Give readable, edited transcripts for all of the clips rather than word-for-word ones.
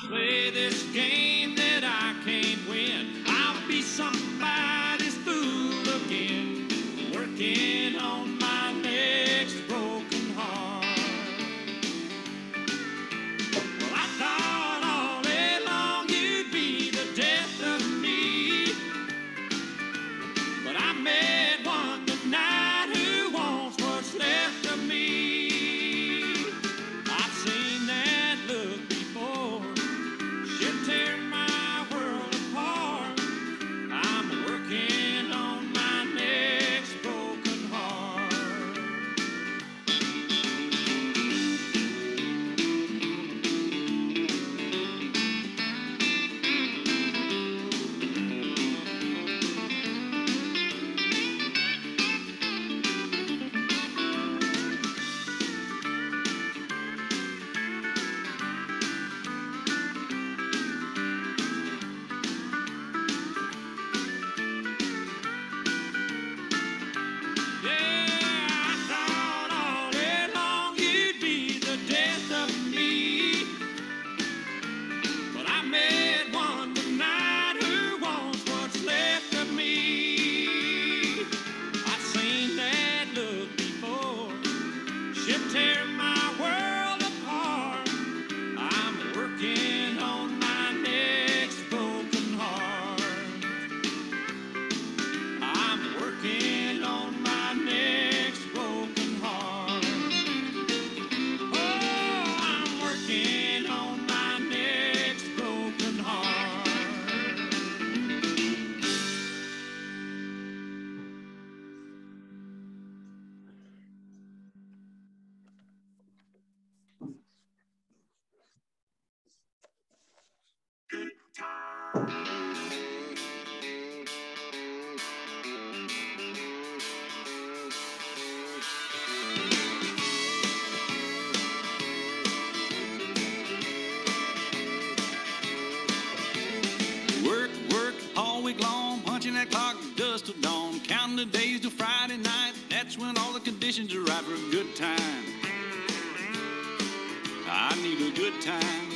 play this game that I can't win. I'll be somebody's fool again, working on my next broken heart. Well, I thought all day long you'd be the death of me, but I met one tonight who wants what's left of me. I've seen that look before. She'll tear my world apart. I'm working on my next broken heart. Yeah, I thought all day long you'd be the death of me, but I met one tonight who wants what's left of me. I've seen that look before. She'll tear my world apart. I'm working on my next broken heart. I'm working on my next broken heart. Oh, I'm working on my next broken heart. Work, work all week long, punching that clock dust till dawn, counting the days till Friday night. That's when all the conditions are right for a good time. I need a good time.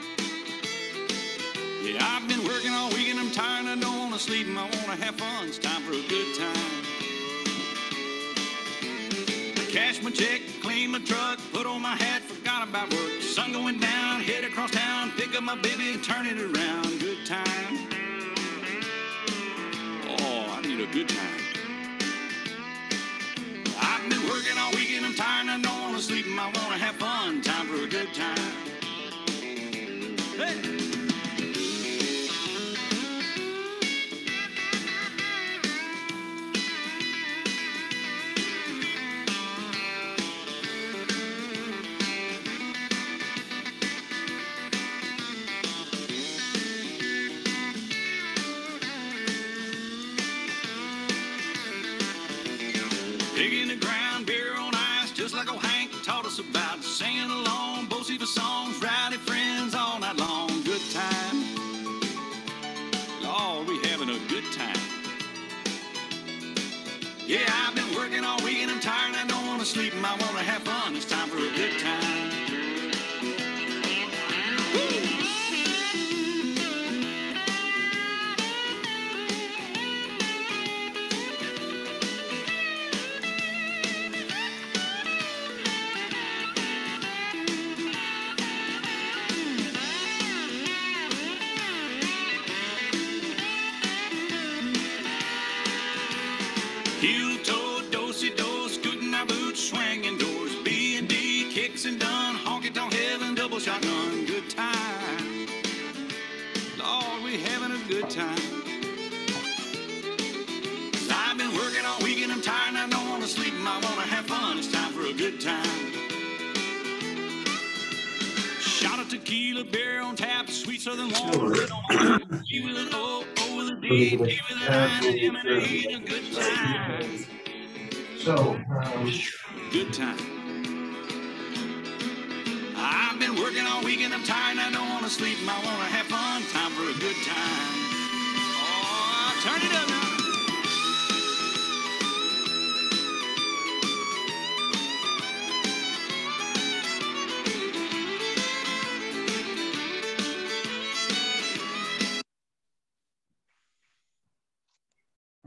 Yeah, I've been working all week and I'm tired. I don't want to sleep and I want to have fun. It's time for a good time. Cash my check, clean my truck, put on my hat, forgot about work. Sun going down, head across town, pick up my baby and turn it around. Good time. Oh, I need a good time. I've been working all week and I'm tired and I don't want to sleep and I want to have fun. Time for a good time. Hey! Digging the ground, beer on ice, just like old Hank taught us about. Singing along, both the songs, rowdy friends all night long. Good time. Lord, we having a good time. Yeah, I've been working all week and I'm tired and I don't want to sleep and I want to have fun. It's time for a good time. Heel-toe, do-si-do, scooting our boots, swinging doors, B&D, kicks and done, honky-tonk heaven, double shotgun, good time. Lord, we having a good time. 'Cause I've been working all week and I'm tired and I don't want to sleep and I want to have fun. It's time for a good time. Shot of tequila, beer on tap, sweet southern water, G with an O, O with a D, D with an I, and M and a E, a good time. So, Good time. I've been working all week and I'm tired and I don't want to sleep and I want to have fun. Time for a good time. Oh, turn it up now.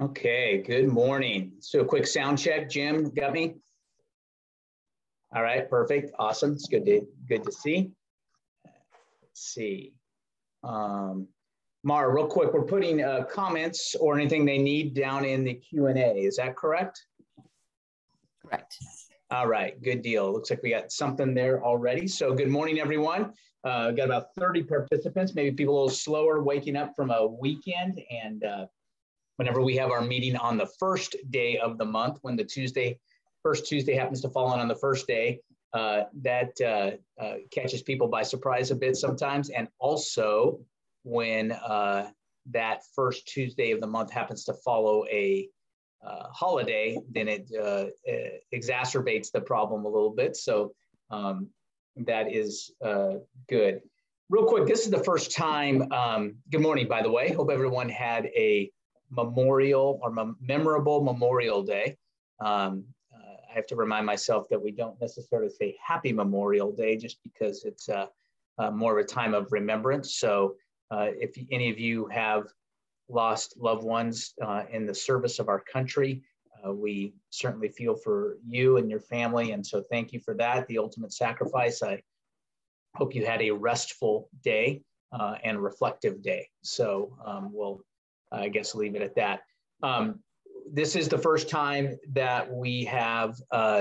Okay, good morning. So a quick sound check. Jim, got me? All right, perfect. Awesome. It's good to see. Let's see. Mara, real quick, we're putting comments or anything they need down in the Q&A. Is that correct? Correct. All right, good deal. Looks like we got something there already. So good morning, everyone. Got about 30 participants, maybe people a little slower waking up from a weekend. And whenever we have our meeting on the first day of the month, when the first Tuesday happens to fall on the first day, that catches people by surprise a bit sometimes. And also when that first Tuesday of the month happens to follow a holiday, then it exacerbates the problem a little bit. So that is good. Real quick, this is the first time, good morning, by the way. Hope everyone had a memorable Memorial Day. I have to remind myself that we don't necessarily say Happy Memorial Day just because it's more of a time of remembrance. So if any of you have lost loved ones in the service of our country, we certainly feel for you and your family. And so thank you for that, the ultimate sacrifice. I hope you had a restful day and reflective day. So we'll, I guess, leave it at that. This is the first time that we have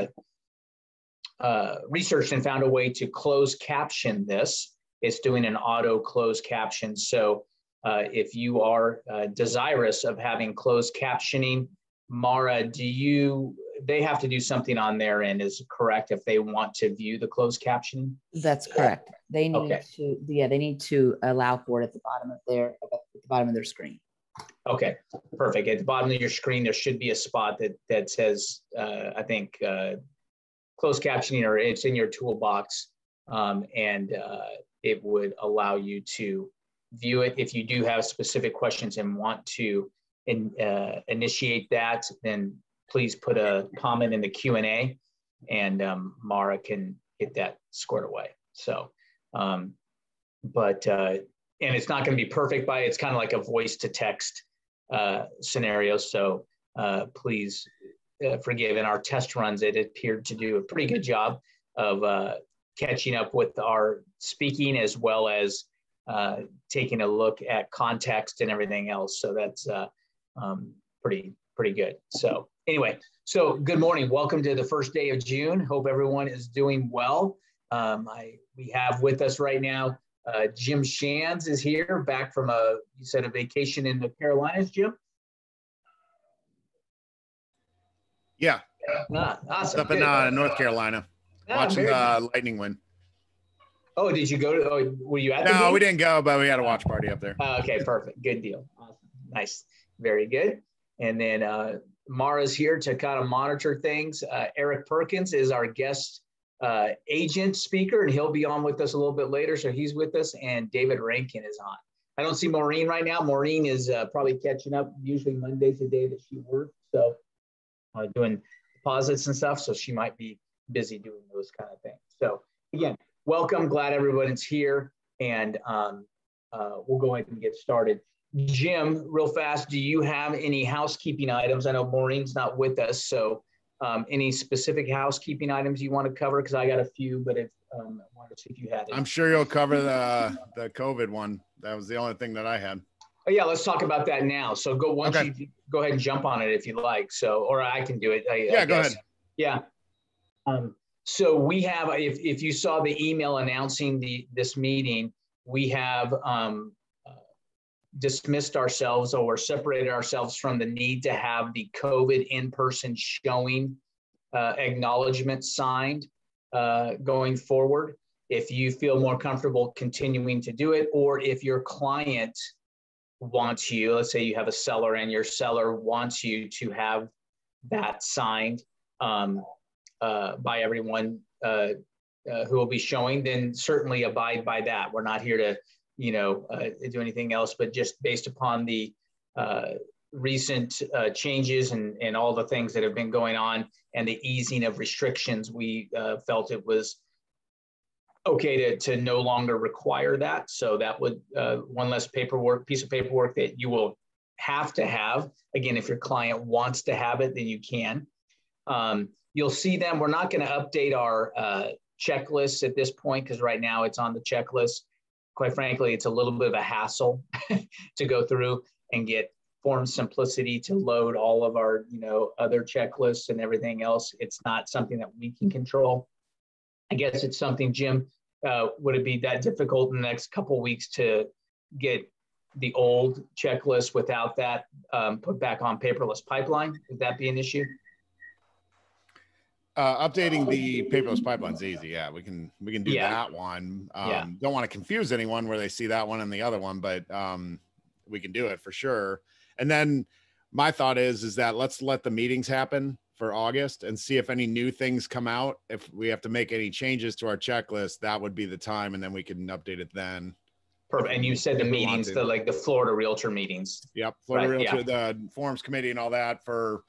researched and found a way to close caption this. It's doing an auto closed caption. So if you are desirous of having closed captioning, Mara, they have to do something on their end, is it correct, if they want to view the closed captioning? That's correct. They need they need to allow for it at the bottom of their screen. Okay, perfect. At the bottom of your screen, there should be a spot that says, I think, closed captioning, or it's in your toolbox, and it would allow you to view it. If you do have specific questions and want to initiate that, then please put a comment in the Q&A, and Mara can get that squared away. So, and it's not going to be perfect it's kind of like a voice to text scenario. So please forgive. In our test runs, it appeared to do a pretty good job of catching up with our speaking, as well as taking a look at context and everything else. So that's pretty good. So anyway, so good morning. Welcome to the first day of June. Hope everyone is doing well. We have with us right now, Jim Shands is here, back from you said a vacation in the Carolinas, Jim? Yeah. Awesome. Up in North Carolina, watching the lightning win. Oh, did you go to, were you at the game? No, we didn't go, but we had a watch party up there. Okay, perfect. Good deal. Awesome. Nice. Very good. And then Mara's here to kind of monitor things. Eric Perkins is our guest agent speaker, and he'll be on with us a little bit later. So he's with us, and David Rankin is on. I don't see Maureen right now. Maureen is probably catching up. Usually Monday's the day that she works. So doing deposits and stuff. So she might be busy doing those kind of things. So again, welcome. Glad everyone's here. And we'll go ahead and get started. Jim, real fast, do you have any housekeeping items? I know Maureen's not with us. So any specific housekeeping items you want to cover? Because I got a few, but I wanted to see if you had any. I'm sure you'll cover the COVID one. That was the only thing that I had. Oh, yeah, let's talk about that now. So you go ahead and jump on it if you like. So, or I can do it. I go guess. ahead. Yeah. So we have, if you saw the email announcing this meeting, we have dismissed ourselves or separated ourselves from the need to have the COVID in-person showing acknowledgement signed going forward. If you feel more comfortable continuing to do it, or if your client wants you, let's say you have a seller and your seller wants you to have that signed by everyone who will be showing, then certainly abide by that. We're not here to do anything else, but just based upon the recent changes and all the things that have been going on and the easing of restrictions, we felt it was okay to no longer require that. So that would one less piece of paperwork that you will have to have. Again, if your client wants to have it, then you can. You'll see them. We're not going to update our checklists at this point because right now it's on the checklist. Quite frankly, it's a little bit of a hassle to go through and get Form Simplicity to load all of our, other checklists and everything else. It's not something that we can control. I guess it's something, Jim, would it be that difficult in the next couple of weeks to get the old checklist without that put back on paperless pipeline? Would that be an issue? Updating the paperless pipeline is easy. Yeah, we can do that one. Don't want to confuse anyone where they see that one and the other one, but we can do it for sure. And then my thought is that let's let the meetings happen for August and see if any new things come out. If we have to make any changes to our checklist, that would be the time, and then we can update it then. Perfect. And you said the meetings, the Florida Realtor meetings. Yep, Florida Realtor, the Forms Committee, and all that for,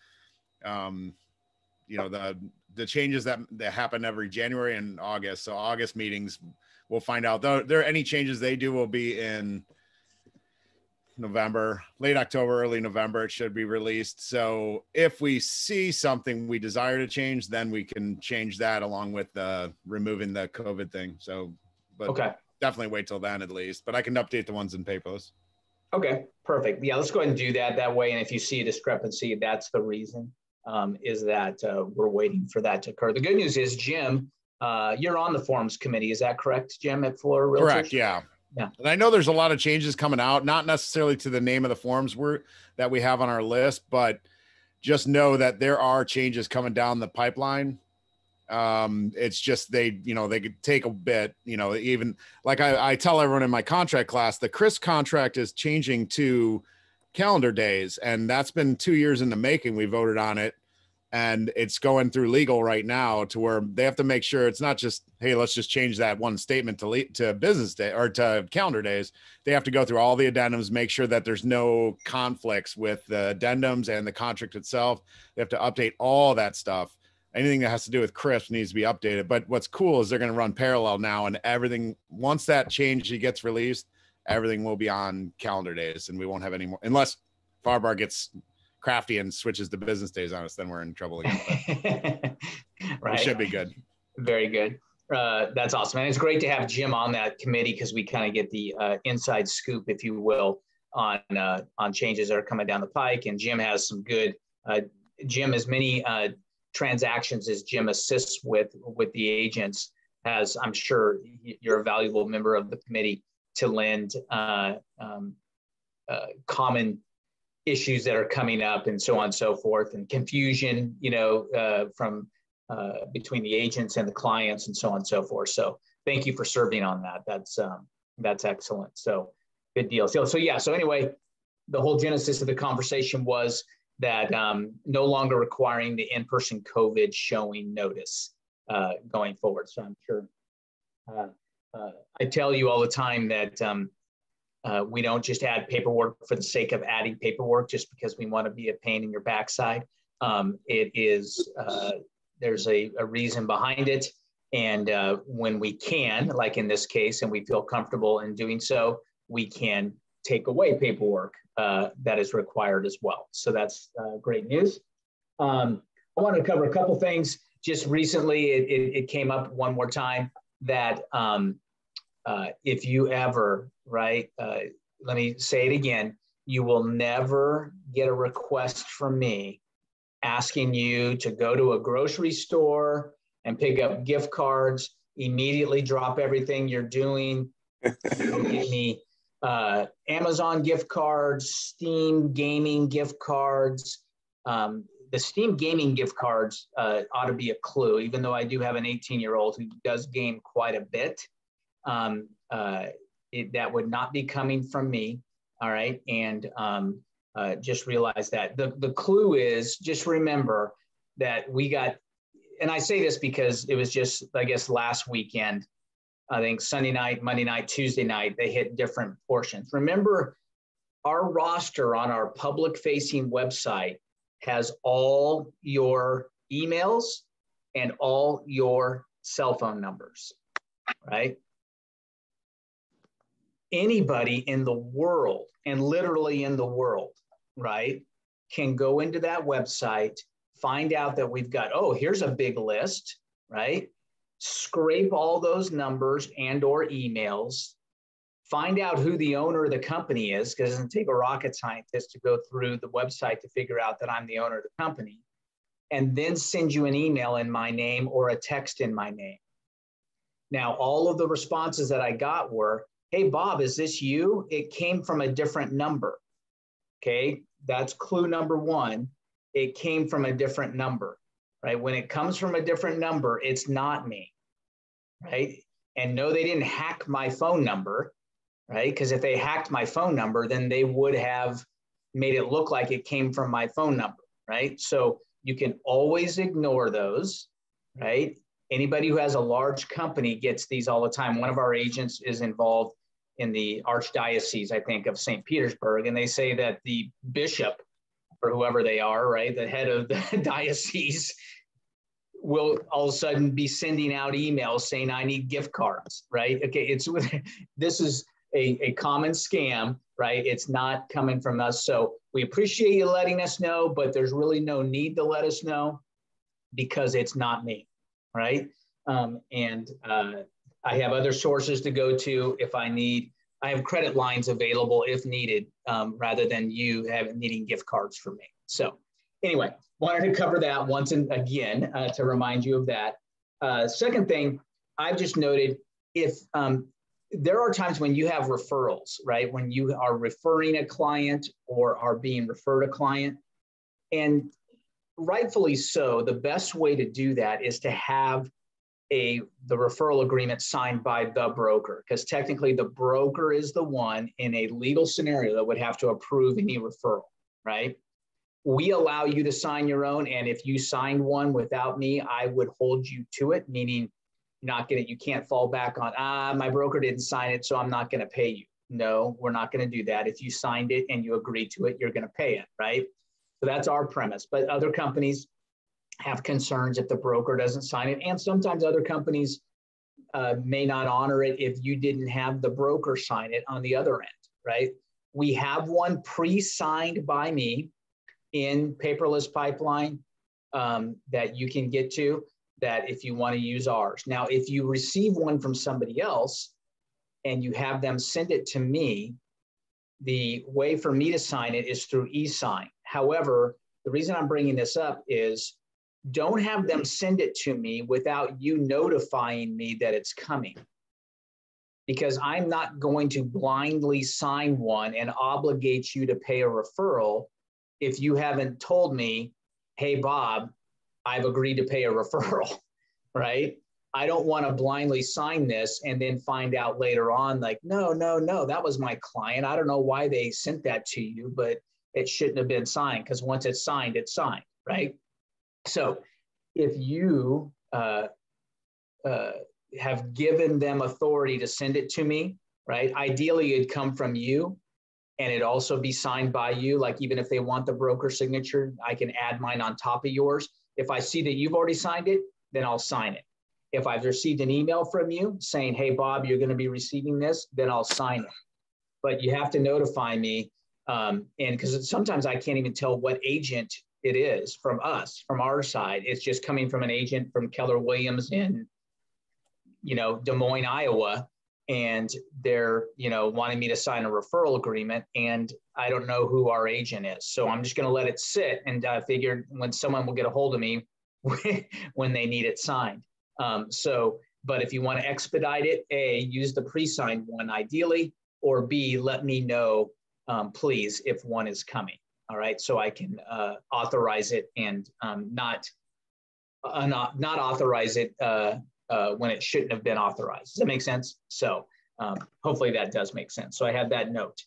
the changes that happen every January and August. So August meetings, we'll find out. Though there are any changes they do will be in November, late October, early November. It should be released. So if we see something we desire to change, then we can change that along with removing the COVID thing. So, but definitely wait till then at least. But I can update the ones in paperless. Okay, perfect. Yeah, let's go ahead and do that way. And if you see a discrepancy, that's the reason. Is that we're waiting for that to occur. The good news is, Jim, you're on the Forms Committee. Is that correct, Jim, at Florida Realtors? Correct, yeah. And I know there's a lot of changes coming out, not necessarily to the name of the forms that we have on our list, but just know that there are changes coming down the pipeline. It's just they could take a bit, even like I tell everyone in my contract class, the CRIS contract is changing to calendar days, and that's been 2 years in the making. We voted on it, and it's going through legal right now to where they have to make sure it's not just, hey, let's just change that one statement to business day or to calendar days. They have to go through all the addendums, make sure that there's no conflicts with the addendums and the contract itself. They have to update all that stuff. Anything that has to do with CRISP needs to be updated. But what's cool is they're going to run parallel now, and everything, once that change gets released, everything will be on calendar days, and we won't have any more, unless Farbar gets crafty and switches to business days on us, then we're in trouble again. Right. We should be good. Very good. That's awesome. And it's great to have Jim on that committee because we kind of get the inside scoop, if you will, on changes that are coming down the pike. And Jim has some good, Jim, as many transactions as Jim assists with the agents, as I'm sure you're a valuable member of the committee to lend common issues that are coming up and so on and so forth, and confusion, from between the agents and the clients and so on and so forth. So thank you for serving on that. That's excellent. So good deal. So anyway, the whole genesis of the conversation was that no longer requiring the in-person COVID showing notice going forward. So I'm sure I tell you all the time that we don't just add paperwork for the sake of adding paperwork just because we want to be a pain in your backside. It is, there's a reason behind it. And when we can, like in this case, and we feel comfortable in doing so, we can take away paperwork that is required as well. So that's great news. I want to cover a couple things. Just recently, it came up one more time that if you ever, let me say it again, you will never get a request from me asking you to go to a grocery store and pick up gift cards, immediately drop everything you're doing, get me Amazon gift cards, Steam gaming gift cards. The Steam gaming gift cards ought to be a clue, even though I do have an 18-year-old who does game quite a bit. That would not be coming from me, all right? And just realize that. The clue is, just remember that we got, and I say this because it was just, I guess, last weekend, I think Sunday night, Monday night, Tuesday night, they hit different portions. Remember, our roster on our public-facing website has all your emails and all your cell phone numbers, right? Anybody in the world, and literally in the world, right, can go into that website, find out that we've got, oh, here's a big list, right? Scrape all those numbers and or emails, find out who the owner of the company is, because it doesn't take a rocket scientist to go through the website to figure out that I'm the owner of the company, and then send you an email in my name or a text in my name. Now, all of the responses that I got were, hey, Bob, is this you? It came from a different number. Okay, that's clue number one. It came from a different number, right? When it comes from a different number, it's not me, right? And no, they didn't hack my phone number, right? Because if they hacked my phone number, then they would have made it look like it came from my phone number, right? So you can always ignore those, right? Anybody who has a large company gets these all the time. One of our agents is involved in the Archdiocese, I think, of St. Petersburg, and they say that the bishop, or whoever they are, right, the head of the diocese, will all of a sudden be sending out emails saying, I need gift cards, right? Okay, this is a common scam, right? It's not coming from us. So we appreciate you letting us know, but there's really no need to let us know because it's not me, right? I have other sources to go to if I need. I have credit lines available if needed, rather than you needing gift cards from me. So anyway, wanted to cover that once and again to remind you of that. Second thing, I've just noted, if there are times when you have referrals, right? When you are referring a client or are being referred a client, and rightfully so, the best way to do that is to have the referral agreement signed by the broker, because technically the broker is the one in a legal scenario that would have to approve any referral, right? We allow you to sign your own, and if you signed one without me, I would hold you to it, meaning you can't fall back on, my broker didn't sign it, so I'm not going to pay you. No, we're not going to do that. If you signed it and you agreed to it, you're going to pay it, right? So that's our premise. But other companies have concerns if the broker doesn't sign it. And sometimes other companies may not honor it if you didn't have the broker sign it on the other end, right? We have one pre-signed by me in Paperless Pipeline that you can get to, that if you want to use ours. Now, if you receive one from somebody else and you have them send it to me, the way for me to sign it is through e-sign. However, the reason I'm bringing this up is don't have them send it to me without you notifying me that it's coming, because I'm not going to blindly sign one and obligate you to pay a referral if you haven't told me, hey, Bob, I've agreed to pay a referral, right? I don't want to blindly sign this and then find out later on, like, no, that was my client. I don't know why they sent that to you, but it shouldn't have been signed, because once it's signed, right? So if you have given them authority to send it to me, right? Ideally, it'd come from you and it'd also be signed by you. Like, even if they want the broker signature, I can add mine on top of yours. If I see that you've already signed it, then I'll sign it. If I've received an email from you saying, hey, Bob, you're going to be receiving this, then I'll sign it. But you have to notify me. And because sometimes I can't even tell what agent it is from us, from our side. It's just coming from an agent from Keller Williams in, Des Moines, Iowa. And they're, wanting me to sign a referral agreement, and I don't know who our agent is. So I'm just going to let it sit, and I figured when someone will get a hold of me when they need it signed. But if you want to expedite it, A, use the pre-signed one ideally, or B, let me know, please, if one is coming. All right, so I can authorize it and not authorize it when it shouldn't have been authorized. Does that make sense? So hopefully that does make sense. So I have that note.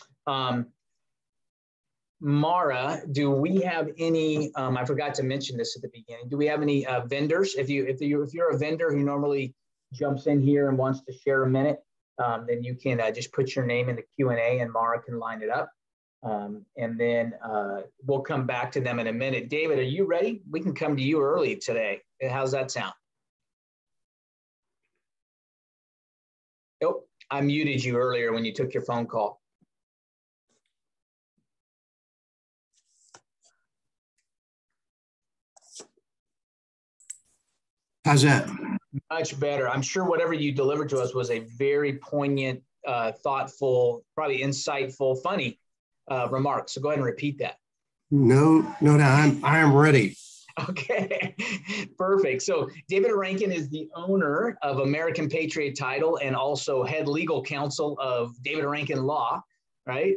Mara, do we have any? I forgot to mention this at the beginning. Do we have any vendors? If you're a vendor who normally jumps in here and wants to share a minute, then you can just put your name in the Q&A, and Mara can line it up. And then we'll come back to them in a minute. David, are you ready? We can come to you early today. How's that sound? Nope, I muted you earlier when you took your phone call. How's that? Much better. I'm sure whatever you delivered to us was a very poignant, thoughtful, probably insightful, funny remark. So go ahead and repeat that. No, I am ready. Okay, perfect. So David Rankin is the owner of American Patriot Title and also head legal counsel of David Rankin Law, right?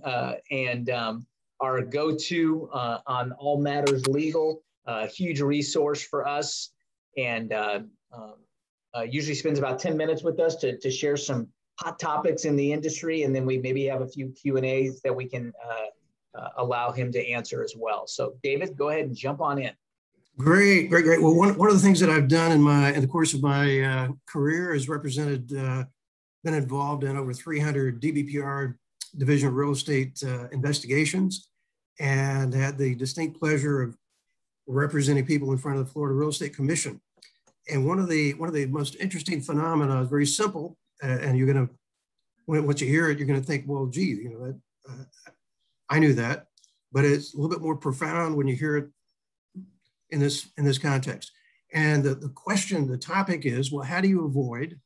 Our go-to on all matters legal, huge resource for us, and usually spends about 10 minutes with us to share some hot topics in the industry, and then we maybe have a few Q&As that we can allow him to answer as well. So David, go ahead and jump on in. Great. Well, one of the things that I've done in the course of my career is been involved in over 300 DBPR Division of Real Estate investigations, and had the distinct pleasure of representing people in front of the Florida Real Estate Commission. And one of the most interesting phenomena is very simple, and you're gonna, once you hear it, you're gonna think, well, gee, I knew that, but it's a little bit more profound when you hear it in this context. And the topic is, well, how do you avoid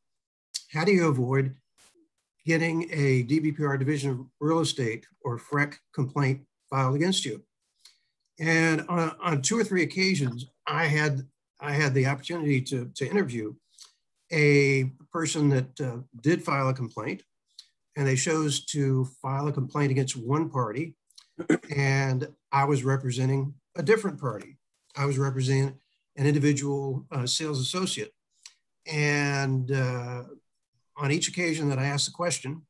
getting a DBPR Division of Real Estate or FREC complaint filed against you? And on 2 or 3 occasions, I had the opportunity to interview a person that did file a complaint, and they chose to file a complaint against one party, and I was representing a different party. I was representing an individual sales associate. And on each occasion that I asked the question,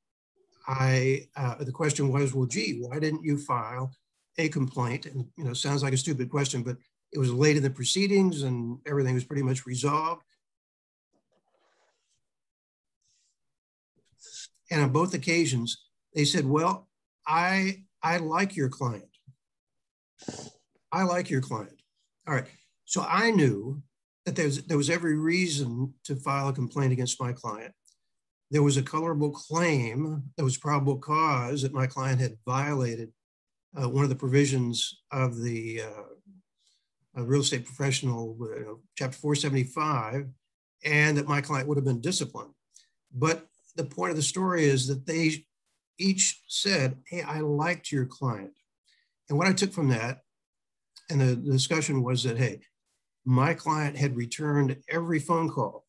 the question was, well, gee, why didn't you file a complaint? And, sounds like a stupid question, but it was late in the proceedings and everything was pretty much resolved. And on both occasions, they said, well, I like your client. I like your client. All right. So I knew that there was every reason to file a complaint against my client. There was a colorable claim, there was probable cause that my client had violated one of the provisions of the Real Estate Professional, Chapter 475, and that my client would have been disciplined. But the point of the story is that they each said, hey, I liked your client. And what I took from that, and the discussion was that, hey, my client had returned every phone call.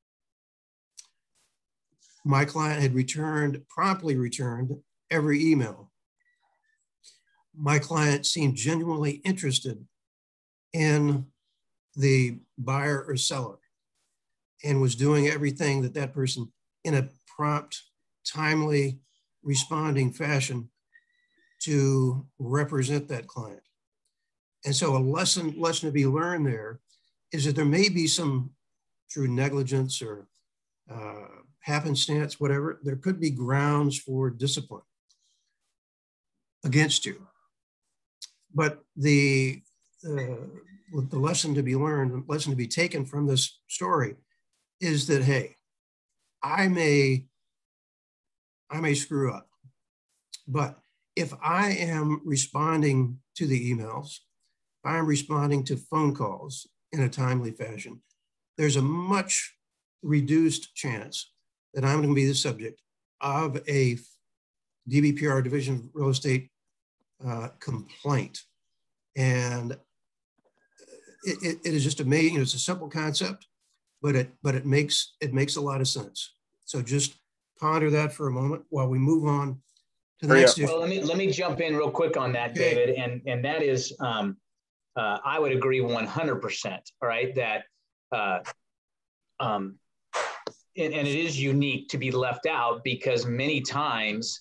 My client had promptly returned every email. My client seemed genuinely interested in the buyer or seller and was doing everything that person in a prompt, timely, responding fashion to represent that client. And so a lesson to be learned there is that there may be some, through negligence or happenstance, whatever, there could be grounds for discipline against you. But the lesson to be learned, lesson to be taken from this story is that, hey, I may screw up, but if I am responding to the emails, if I'm responding to phone calls in a timely fashion, there's a much reduced chance that I'm going to be the subject of a DBPR Division of Real Estate complaint. And it is just amazing. It's a simple concept, but it makes a lot of sense. So just ponder that for a moment while we move on to the next issue. Well, let me jump in real quick on that, okay, David, and that is I would agree 100%. All right, that and it is unique to be left out because many times,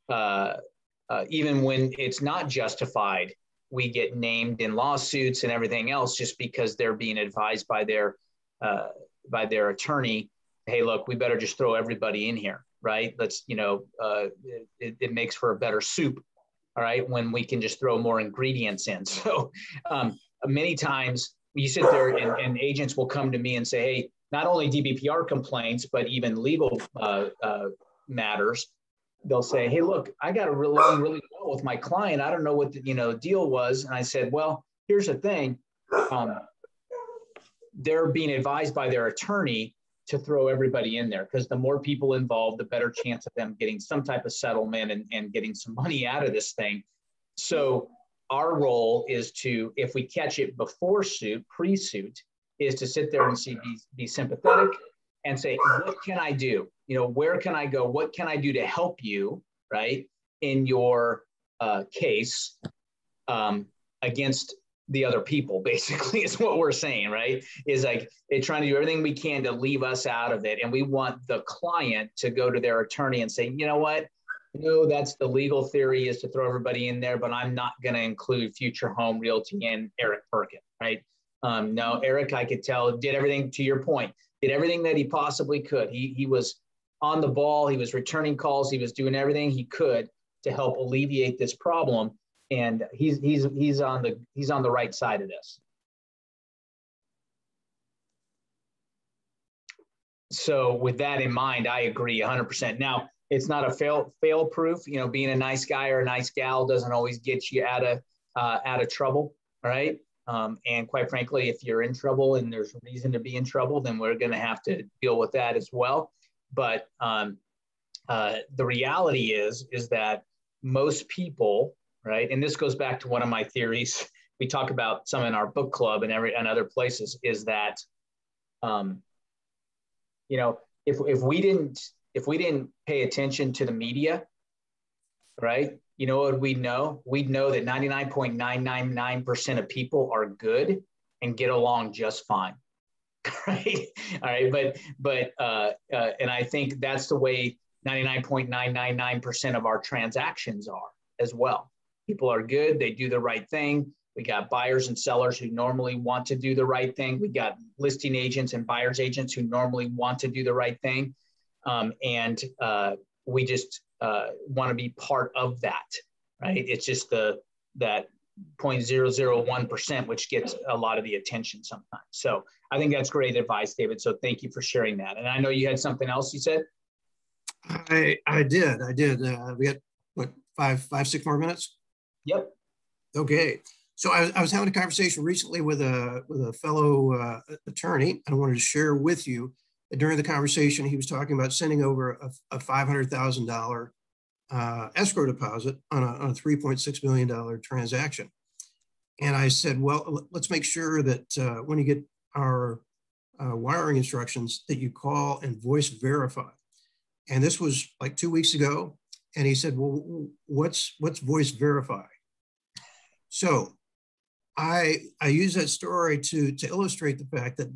even when it's not justified, we get named in lawsuits and everything else just because they're being advised by their attorney. Hey, look, we better just throw everybody in here, right? Let's, it makes for a better soup, all right, when we can just throw more ingredients in. So many times you sit there and agents will come to me and say, hey, not only DBPR complaints, but even legal matters. They'll say, hey, look, I got along really well with my client. I don't know what the deal was. And I said, well, here's the thing. they're being advised by their attorney to throw everybody in there, because the more people involved, the better chance of them getting some type of settlement and getting some money out of this thing. So our role is to, if we catch it before suit, pre-suit, is to sit there and be sympathetic and say, what can I do? Where can I go? What can I do to help you, right, in your case against the other people, basically, is what we're saying, right? Is like they're trying to do everything we can to leave us out of it. And we want the client to go to their attorney and say, you know what? No, that's the legal theory, is to throw everybody in there, but I'm not going to include Future Home Realty and Eric Perkin, right? No, Eric, I could tell, did everything, to your point, did everything that he possibly could. He was on the ball. He was returning calls. He was doing everything he could to help alleviate this problem. And he's on the right side of this. So with that in mind, I agree 100%. Now, it's not a fail proof. Being a nice guy or a nice gal doesn't always get you out of trouble, right? And quite frankly, if you're in trouble and there's reason to be in trouble, then we're going to have to deal with that as well. But the reality is that most people, right, and this goes back to one of my theories we talk about some in our book club and other places, is that if we didn't pay attention to the media, right, what we'd know that 99.999% of people are good and get along just fine. Right. All right. But and I think that's the way 99.999% of our transactions are as well. People are good. They do the right thing. We got buyers and sellers who normally want to do the right thing. We got listing agents and buyer's agents who normally want to do the right thing. And we just want to be part of that, right? It's just that 0.001%, which gets a lot of the attention sometimes. So I think that's great advice, David. So thank you for sharing that. And I know you had something else you said. I did. We got what, 6 more minutes? Yep. Okay. So I was having a conversation recently with a fellow attorney, and I wanted to share with you that during the conversation, he was talking about sending over a $500,000 escrow deposit on a $3.6 million transaction. And I said, well, let's make sure that when you get our wiring instructions, that you call and voice verify. And this was like 2 weeks ago. And he said, well, what's voice verify? So I use that story to illustrate the fact that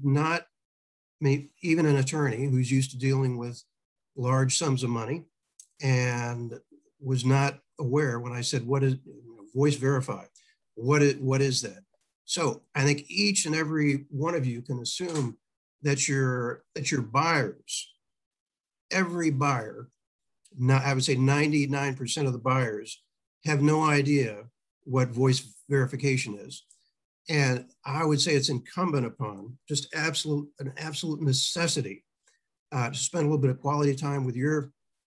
even an attorney who's used to dealing with large sums of money and was not aware when I said, what is voice verify? What is that? So I think each and every one of you can assume that your buyers, every buyer, I would say 99% of the buyers have no idea what voice verification is. And I would say it's incumbent upon just an absolute necessity to spend a little bit of quality time with your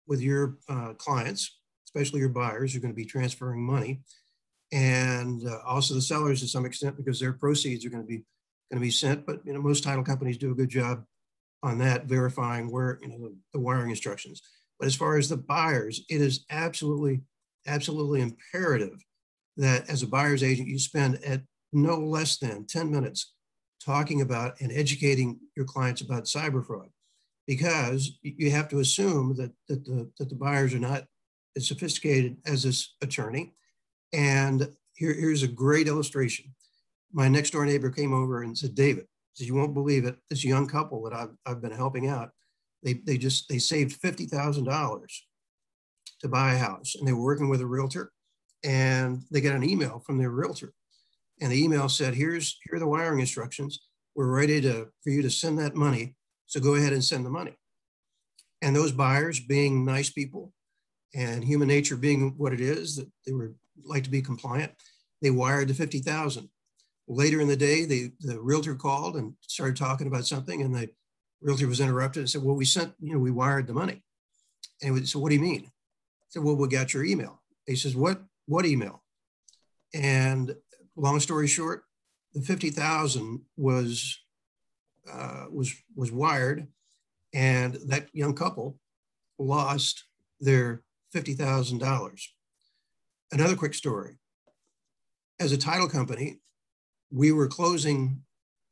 clients, especially your buyers who are going to be transferring money, and also the sellers to some extent, because their proceeds are going to be sent. But most title companies do a good job on that, verifying where the wiring instructions. But as far as the buyers, it is absolutely imperative that as a buyer's agent, you spend at no less than 10 minutes talking about and educating your clients about cyber fraud, because you have to assume that the buyers are not as sophisticated as this attorney. And here's a great illustration. My next door neighbor came over and said, David, says, you won't believe it, this young couple that I've been helping out, they saved $50,000 to buy a house, and they were working with a realtor, and they got an email from their realtor. And the email said, here are the wiring instructions. We're ready for you to send that money. So go ahead and send the money. And those buyers, being nice people and human nature being what it is, that they were like to be compliant, they wired the $50,000. Later in the day, the realtor called and started talking about something, and the realtor was interrupted and said, well, we wired the money. And so what do you mean? I said, well, we got your email. He says, what email? And long story short, the $50,000 was was wired, and that young couple lost their $50,000. Another quick story. As a title company, we were closing.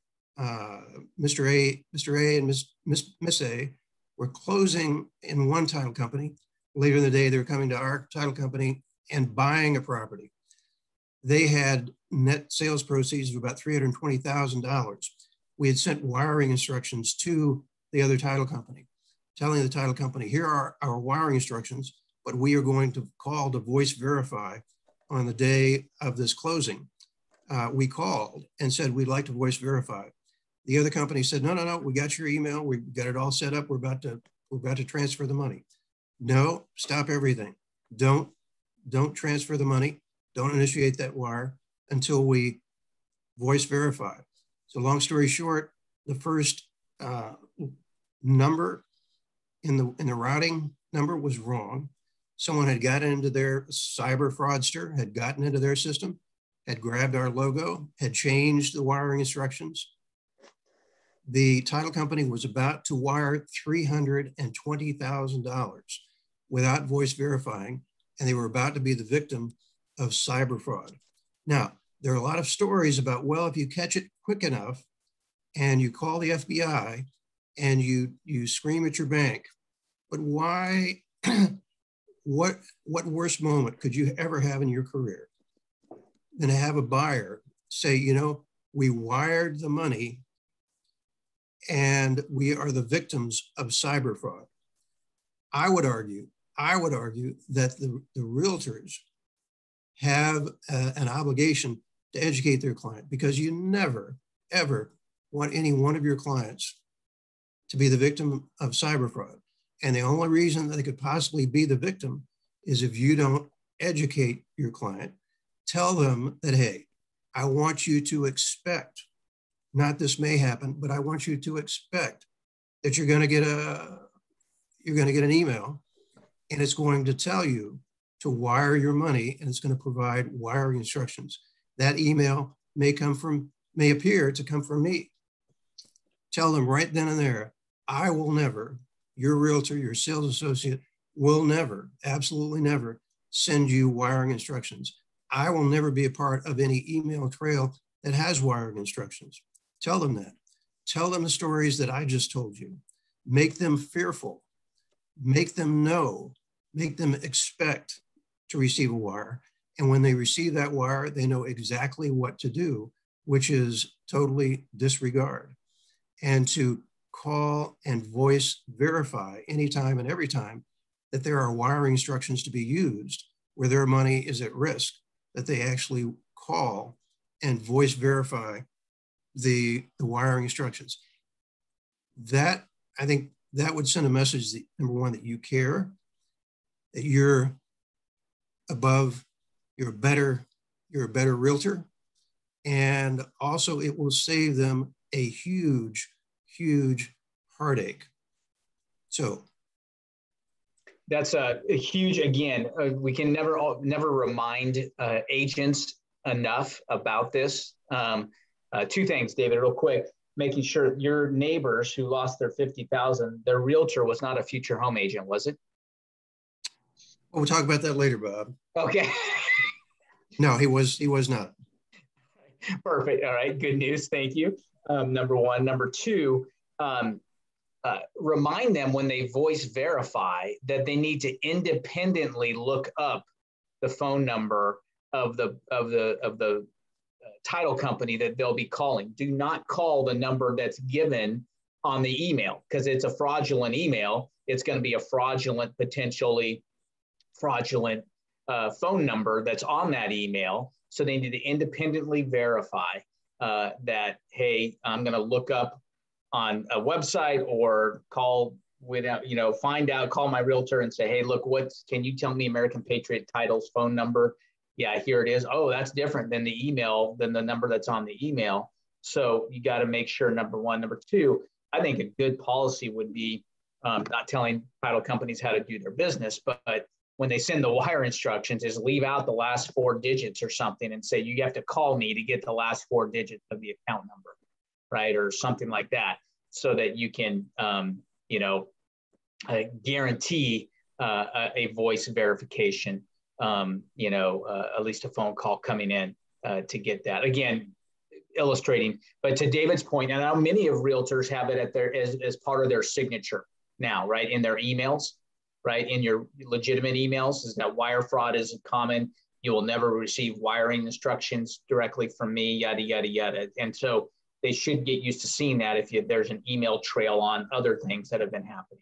Mr. A, and Miss A were closing in one title company. Later in the day, they were coming to our title company and buying a property. They had net sales proceeds of about $320,000. We had sent wiring instructions to the other title company, telling the title company, here are our wiring instructions, but we are going to call to voice verify on the day of this closing. We called and said, we'd like to voice verify. The other company said, no, we got your email. We got it all set up. We're about to transfer the money. No, stop everything. Don't transfer the money. Don't initiate that wire until we voice verify. So long story short, the first number in the routing number was wrong. Someone had gotten into their cyber fraudster, had gotten into their system, had grabbed our logo, had changed the wiring instructions. The title company was about to wire $320,000 without voice verifying, and they were about to be the victim of cyber fraud. Now, there are a lot of stories about, well, if you catch it quick enough and you call the FBI and you scream at your bank, but why, what worse moment could you ever have in your career than to have a buyer say, we wired the money and we are the victims of cyber fraud? I would argue that the realtors have an obligation to educate their client, because you never, ever want any one of your clients to be the victim of cyber fraud. And the only reason that they could possibly be the victim is if you don't educate your client, tell them that, hey, I want you to expect, not this may happen, but I want you to expect that you're going to get an email, and it's going to tell you to wire your money, and it's going to provide wiring instructions. That email may appear to come from me. Tell them right then and there, I will never, your realtor, your sales associate will never, absolutely never send you wiring instructions. I will never be a part of any email trail that has wiring instructions. Tell them that. Tell them the stories that I just told you. Make them fearful. Make them know. Make them expect to receive a wire. And when they receive that wire, they know exactly what to do, which is totally disregard. And to call and voice verify anytime and every time that there are wiring instructions to be used where their money is at risk, that they actually call and voice verify the wiring instructions. That, I think that would send a message that, number one, that you care, that you're above, you're a better realtor. And also it will save them a huge, huge heartache. So that's a huge, again, we can never remind agents enough about this. Two things, David, real quick, making sure your neighbors who lost their $50,000, their realtor was not a future home agent, was it? Well, we'll talk about that later, Bob. Okay. No, he was not. Perfect. All right. Good news. Thank you. Number one. Number two, remind them when they voice verify that they need to independently look up the phone number of the title company that they'll be calling. Do not call the number that's given on the email, because it's a fraudulent email. It's going to be a potentially fraudulent phone number that's on that email. So they need to independently verify that, hey, I'm going to look up on a website or call call my realtor and say, hey, look, can you tell me American Patriot Title's phone number? Yeah, here it is. Oh, that's different than the email, than the number that's on the email. So you got to make sure, number one. Number two, I think a good policy would be not telling title companies how to do their business, but when they send the wire instructions, is leave out the last 4 digits or something and say, you have to call me to get the last 4 digits of the account number. right? Or something like that, so that you can, guarantee a voice verification, at least a phone call coming in to get that. Again, illustrating, but to David's point, and I know many of realtors have it at their as part of their signature now, right? In their emails, right? In your legitimate emails, is that wire fraud is common. You will never receive wiring instructions directly from me, yada, yada, yada. And so they should get used to seeing that if there's an email trail on other things that have been happening.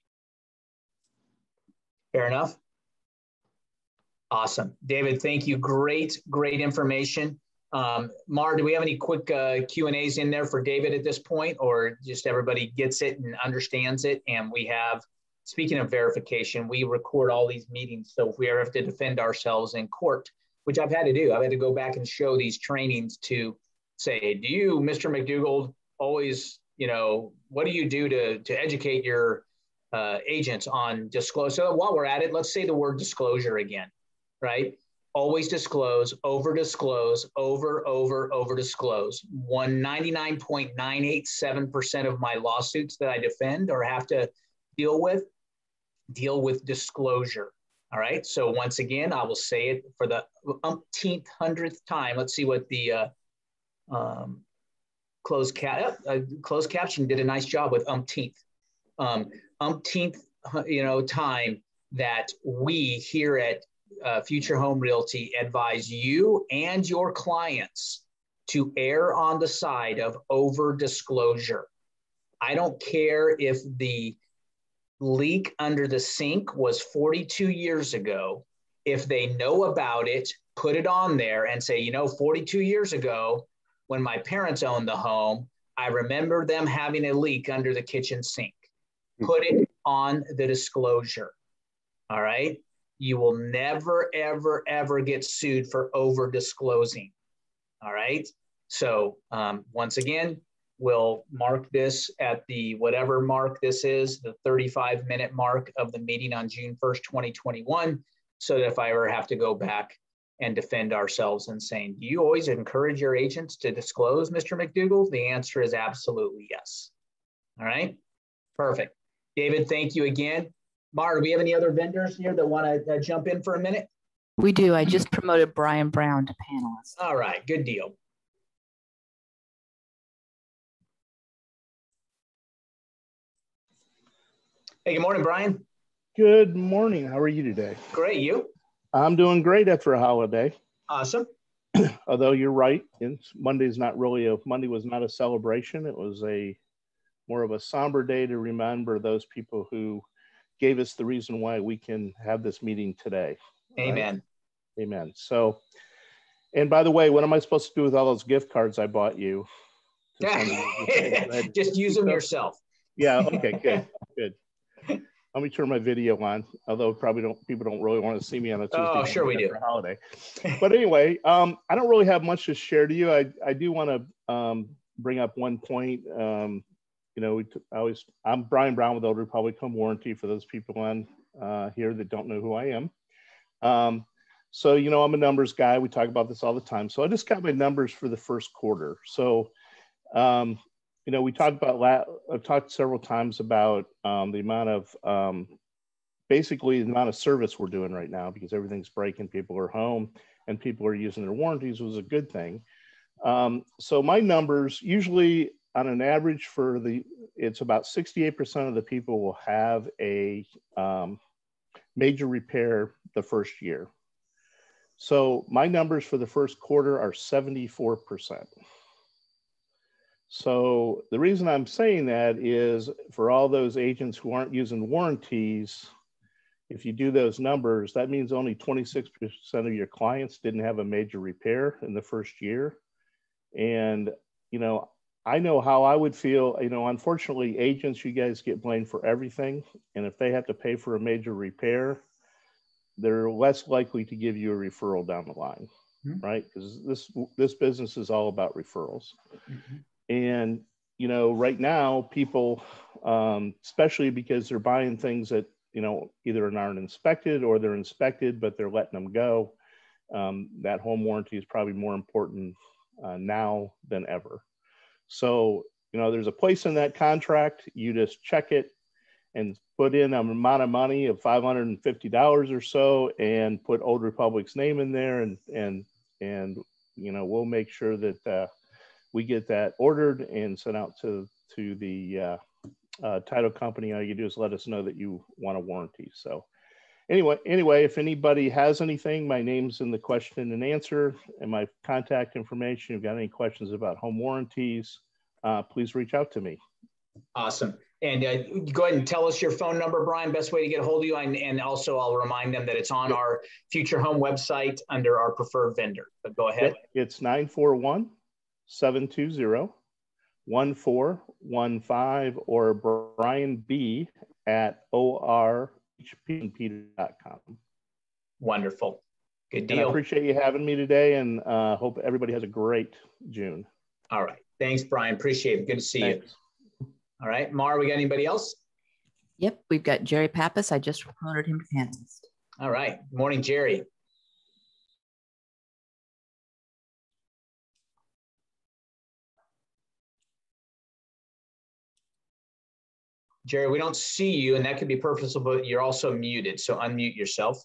Fair enough? Awesome. David, thank you. Great information. Mar, do we have any quick Q&As in there for David at this point, or just everybody gets it and understands it? And we have, speaking of verification, we record all these meetings. So if we ever have to defend ourselves in court, which I've had to do, I've had to go back and show these trainings to say, do you, Mr. McDougald, always, what do you do to educate your agents on disclosure? So while we're at it, let's say the word disclosure again, right? Always disclose, over disclose, over disclose. 99.987% of my lawsuits that I defend or have to deal with disclosure. All right. So once again, I will say it for the umpteenth, 100th time. Let's see what the closed caption did a nice job with umpteenth. Umpteenth, time that we here at Future Home Realty advise you and your clients to err on the side of over disclosure. I don't care if the leak under the sink was 42 years ago. If they know about it, put it on there and say, 42 years ago, when my parents owned the home, I remember them having a leak under the kitchen sink. Put it on the disclosure. All right. You will never, ever, ever get sued for over disclosing. All right. So once again, we'll mark this at the whatever mark this is, the 35-minute mark of the meeting on June 1st, 2021. So that if I ever have to go back and defend ourselves and saying, do you always encourage your agents to disclose, Mr. McDougald? The answer is absolutely yes. All right. Perfect. David, thank you again. Mar, do we have any other vendors here that want to jump in for a minute? We do. I just promoted Brian Brown to panelist. All right, good deal. Hey, good morning, Brian. Good morning. How are you today? Great, you? I'm doing great after a holiday. Awesome. Although you're right, Monday was not a celebration. It was more of a somber day to remember those people who gave us the reason why we can have this meeting today. Amen. Right? Amen. So, and by the way, what am I supposed to do with all those gift cards I bought you? Just use them yourself. Yeah. Okay. Good. Let me turn my video on, although people don't really want to see me on a Tuesday. Oh, sure we do. For a holiday. But anyway, I don't really have much to share to you. I do want to bring up one point. I'm Brian Brown with Old Republic Home Warranty for those people on here that don't know who I am. So, I'm a numbers guy. We talk about this all the time. So I just got my numbers for the first quarter. So, we I've talked several times about the amount of, basically the amount of service we're doing right now, because everything's breaking, people are home and people are using their warranties, was a good thing. So my numbers usually on an average it's about 68% of the people will have a major repair the first year. So my numbers for the first quarter are 74%. So the reason I'm saying that is for all those agents who aren't using warranties, if you do those numbers, that means only 26% of your clients didn't have a major repair in the first year. And, I know how I would feel. Unfortunately, agents, you guys get blamed for everything. And if they have to pay for a major repair, they're less likely to give you a referral down the line, right? Because this business is all about referrals. And, right now, people, especially because they're buying things that, either aren't inspected or they're inspected, but they're letting them go, that home warranty is probably more important now than ever. So, You know, there's a place in that contract. You just check it and put in an amount of money of $550 or so, and put Old Republic's name in there, and you know, we'll make sure that we get that ordered and sent out to the title company. All you do is let us know that you want a warranty. So anyway, if anybody has anything, my name's in the question and answer and my contact information. If you've got any questions about home warranties, please reach out to me. Awesome. And go ahead and tell us your phone number, Brian, best way to get a hold of you. And also I'll remind them that it's on our Future Home website under our preferred vendor. But go ahead. It's 941-720-1415 or Brian B at orhpnp.com. Wonderful. Good deal. And I appreciate you having me today, and hope everybody has a great June. All right. Thanks, Brian. Appreciate it. Good to see you. All right. Mara, we got anybody else? Yep. We've got Jerry Pappas. I just promoted him to panelist. All right. Good morning, Jerry. Jerry, we don't see you, and that could be purposeful, but you're also muted. So unmute yourself.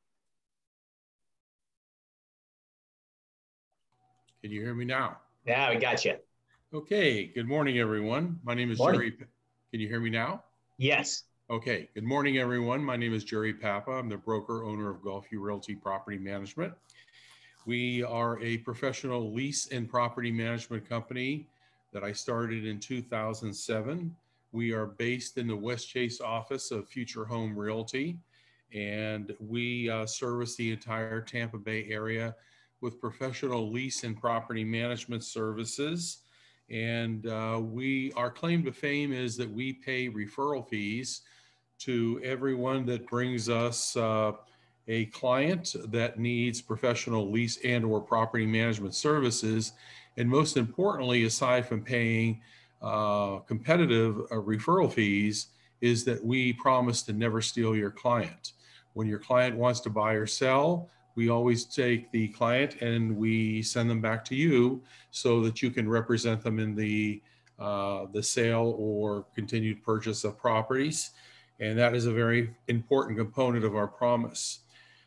Can you hear me now? Yeah, we got you. Okay. Good morning, everyone. My name is Jerry. Can you hear me now? Yes. Okay. Good morning, everyone. My name is Jerry Papa. I'm the broker owner of Gulfview Realty Property Management. We are a professional lease and property management company that I started in 2007. We are based in the West Chase office of Future Home Realty, and we service the entire Tampa Bay area with professional lease and property management services. And our claim to fame is that we pay referral fees to everyone that brings us a client that needs professional lease and or property management services. And most importantly, aside from paying competitive referral fees, is that we promise to never steal your client. When your client wants to buy or sell, we always take the client and we send them back to you so that you can represent them in the sale or continued purchase of properties. And that is a very important component of our promise.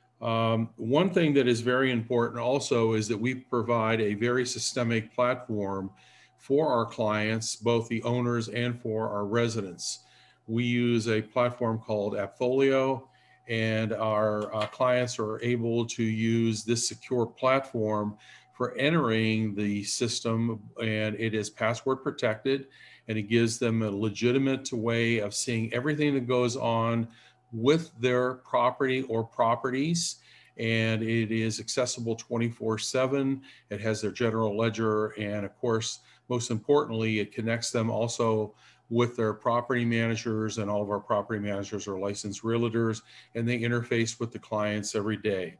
One thing that is very important also is that we provide a very systemic platform for our clients, both the owners and for our residents. We use a platform called Appfolio, and our clients are able to use this secure platform for entering the system, and it is password protected, and it gives them a legitimate way of seeing everything that goes on with their property or properties. And it is accessible 24/7. It has their general ledger, and of course, most importantly, it connects them also with their property managers, and all of our property managers are licensed realtors, and they interface with the clients every day.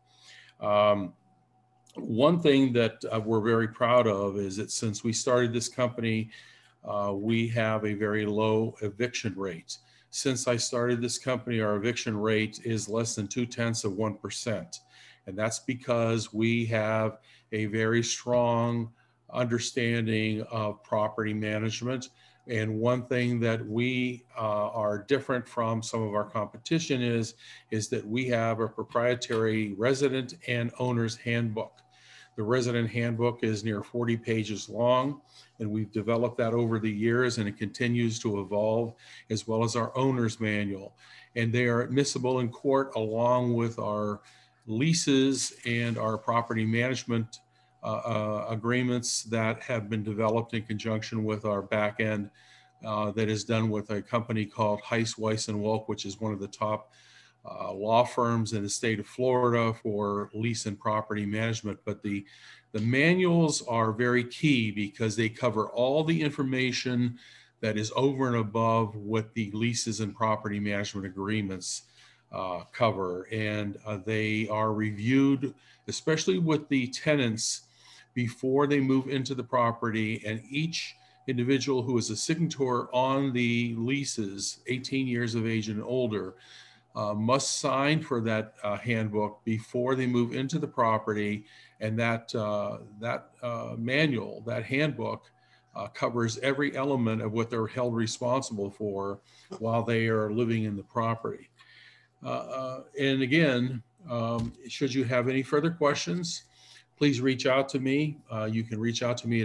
One thing that we're very proud of is that since we started this company, we have a very low eviction rate. Since I started this company, our eviction rate is less than 0.2%. And that's because we have a very strong understanding of property management. And one thing that we are different from some of our competition is that we have a proprietary resident and owner's handbook. The resident handbook is near 40 pages long, and we've developed that over the years, and it continues to evolve, as well as our owner's manual. And they are admissible in court along with our leases and our property management agreements that have been developed in conjunction with our back end that is done with a company called Heiss, Weiss & Wolk, which is one of the top law firms in the state of Florida for lease and property management. But the manuals are very key because they cover all the information that is over and above what the leases and property management agreements cover. And they are reviewed, especially with the tenants, before they move into the property. And each individual who is a signator on the leases, 18 years of age and older, must sign for that handbook before they move into the property. And that manual, that handbook, covers every element of what they're held responsible for while they are living in the property. And again, should you have any further questions, please reach out to me. You can reach out to me at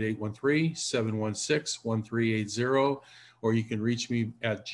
813-716-1380, or you can reach me at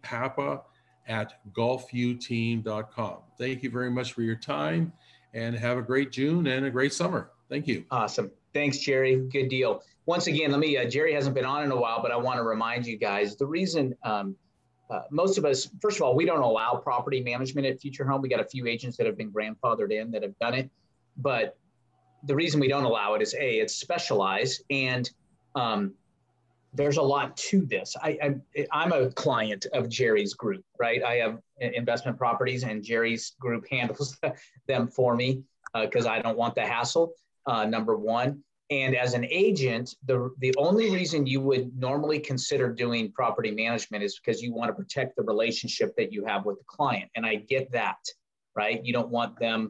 gpapa@golfuteam.com. Thank you very much for your time, and have a great June and a great summer. Thank you. Awesome. Thanks, Jerry. Good deal. Once again, Jerry hasn't been on in a while, but I want to remind you guys, the reason most of us, first of all, we don't allow property management at Future Home. We got a few agents that have been grandfathered in that have done it. But the reason we don't allow it is it's specialized, and there's a lot to this. I'm a client of Jerry's group, right? I have investment properties, and Jerry's group handles them for me because I don't want the hassle, number one. And as an agent, the only reason you would normally consider doing property management is because you want to protect the relationship that you have with the client. And I get that, right? You don't want to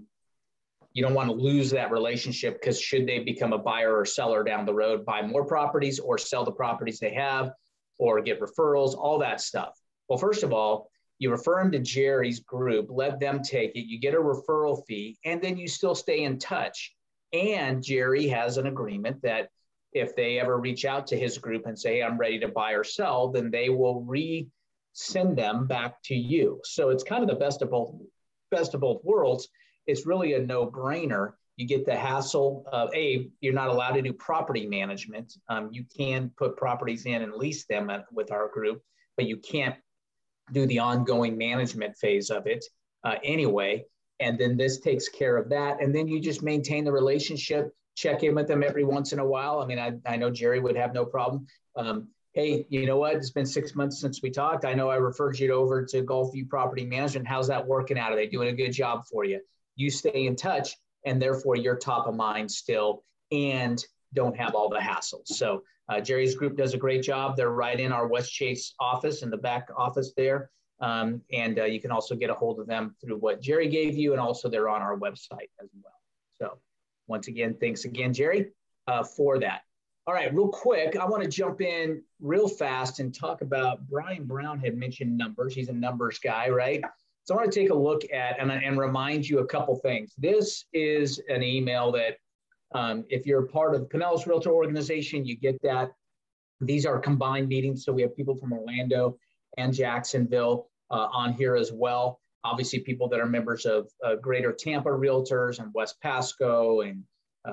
lose that relationship, because should they become a buyer or seller down the road, buy more properties or sell the properties they have or get referrals, all that stuff. Well, first of all, you refer them to Jerry's group, let them take it, you get a referral fee, and then you still stay in touch. And Jerry has an agreement that if they ever reach out to his group and say, hey, I'm ready to buy or sell, then they will resend them back to you. So it's kind of the best of both worlds. It's really a no-brainer. You get the hassle of, you're not allowed to do property management. You can put properties in and lease them with our group, but you can't do the ongoing management phase of it anyway. And then this takes care of that. And then you just maintain the relationship, check in with them every once in a while. I mean, I know Jerry would have no problem. Hey, you know what? It's been 6 months since we talked. I know I referred you over to Gulfview Property Management. How's that working out? Are they doing a good job for you? You stay in touch, and therefore you're top of mind still and don't have all the hassles. So Jerry's group does a great job. They're right in our West Chase office, in the back office there. And you can also get a hold of them through what Jerry gave you, and also they're on our website as well. So once again, thanks again, Jerry, for that. All right, real quick, I want to jump in real fast and talk about, Brian Brown had mentioned numbers. He's a numbers guy, right? So I want to take a look at and remind you a couple things. This is an email that if you're part of the Pinellas Realtor organization, you get that. These are combined meetings. So we have people from Orlando and Jacksonville on here as well. Obviously, people that are members of Greater Tampa Realtors and West Pasco and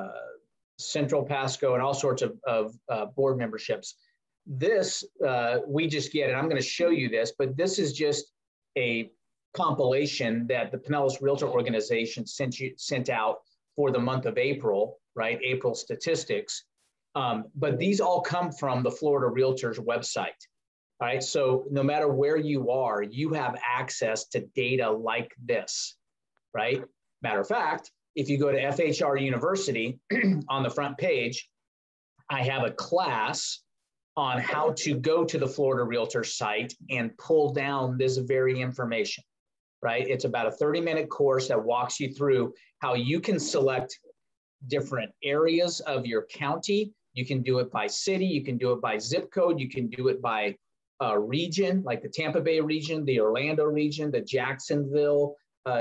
Central Pasco and all sorts of board memberships. This, we just get, and I'm going to show you this, but this is just a compilation that the Pinellas Realtor organization sent out for the month of April, right? April statistics. But these all come from the Florida Realtors website. All right, so no matter where you are, you have access to data like this, right? Matter of fact, if you go to FHR University on the front page, I have a class on how to go to the Florida Realtor site and pull down this very information, right? It's about a 30-minute course that walks you through how you can select different areas of your county. You can do it by city, you can do it by zip code, you can do it by region, like the Tampa Bay region, the Orlando region, the Jacksonville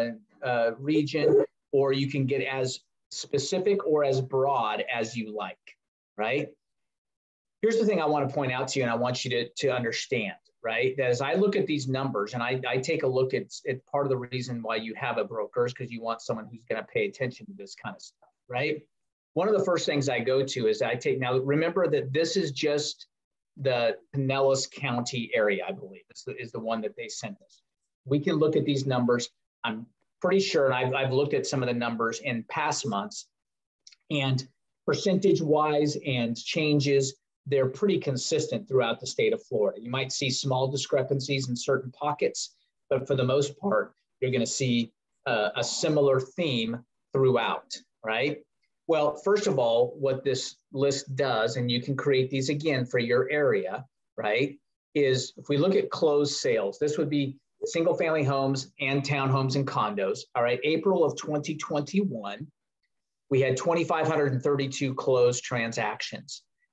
region, or you can get as specific or as broad as you like, right? Here's the thing I want to point out to you, and I want you to understand, right? That as I look at these numbers, and I take a look at part of the reason why you have a broker is because you want someone who's going to pay attention to this kind of stuff, right? One of the first things I go to is now remember that this is just the Pinellas County area, I believe, is the one that they sent us. We can look at these numbers. I'm pretty sure, and I've looked at some of the numbers in past months, and percentage-wise and changes, they're pretty consistent throughout the state of Florida. You might see small discrepancies in certain pockets, but for the most part, you're going to see a similar theme throughout, right? Well, first of all, what this list does, and you can create these again for your area, right, is if we look at closed sales, this would be single family homes and townhomes and condos. All right, April of 2021, we had 2,532 closed transactions.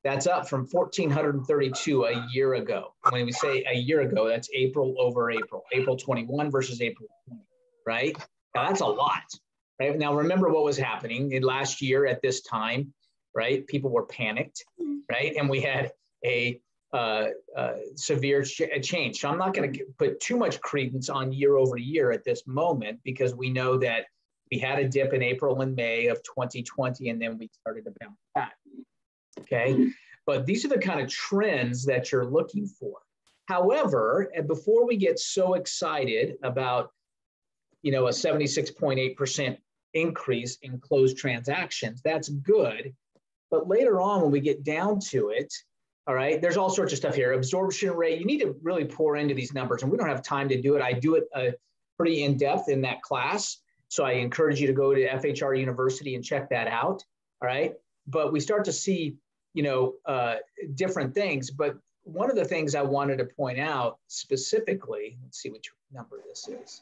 That's up from 1,432 a year ago. When we say a year ago, that's April over April, April 21 versus April 20, right? Now that's a lot, right? Now remember what was happening in last year at this time, right? People were panicked, right? And we had a severe change. So I'm not going to put too much credence on year over year at this moment, because we know that we had a dip in April and May of 2020, and then we started to bounce back. Okay, but these are the kind of trends that you're looking for. However, and before we get so excited about, you know, a 76.8% increase in closed transactions, that's good. But later on, when we get down to it, all right, there's all sorts of stuff here. Absorption rate, you need to really pour into these numbers, and we don't have time to do it. I do it pretty in depth in that class. So I encourage you to go to FHR University and check that out. All right. But we start to see, you know, different things. But one of the things I wanted to point out specifically, let's see which number this is.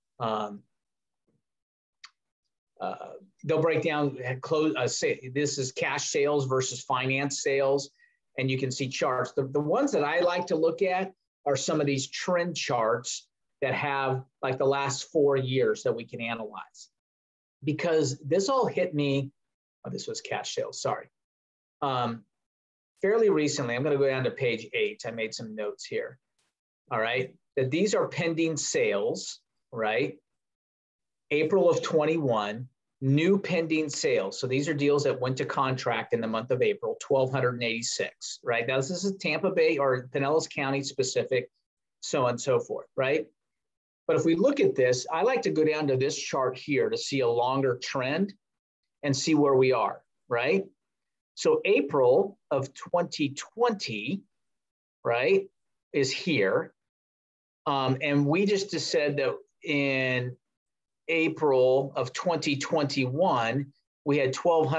They'll break down this is cash sales versus finance sales. And you can see charts. The ones that I like to look at are some of these trend charts that have like the last 4 years that we can analyze. Because this all hit me, oh, this was cash sales, sorry. Fairly recently, I'm going to go down to page 8. I made some notes here. All right, that these are pending sales, right? April of 21, new pending sales. So these are deals that went to contract in the month of April, 1,286, right? Now, this is Tampa Bay or Pinellas County specific, so on and so forth, right? But if we look at this, I like to go down to this chart here to see a longer trend and see where we are, right? So April of 2020, right, is here. And we just said that in April of 2021, we had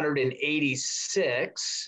1,286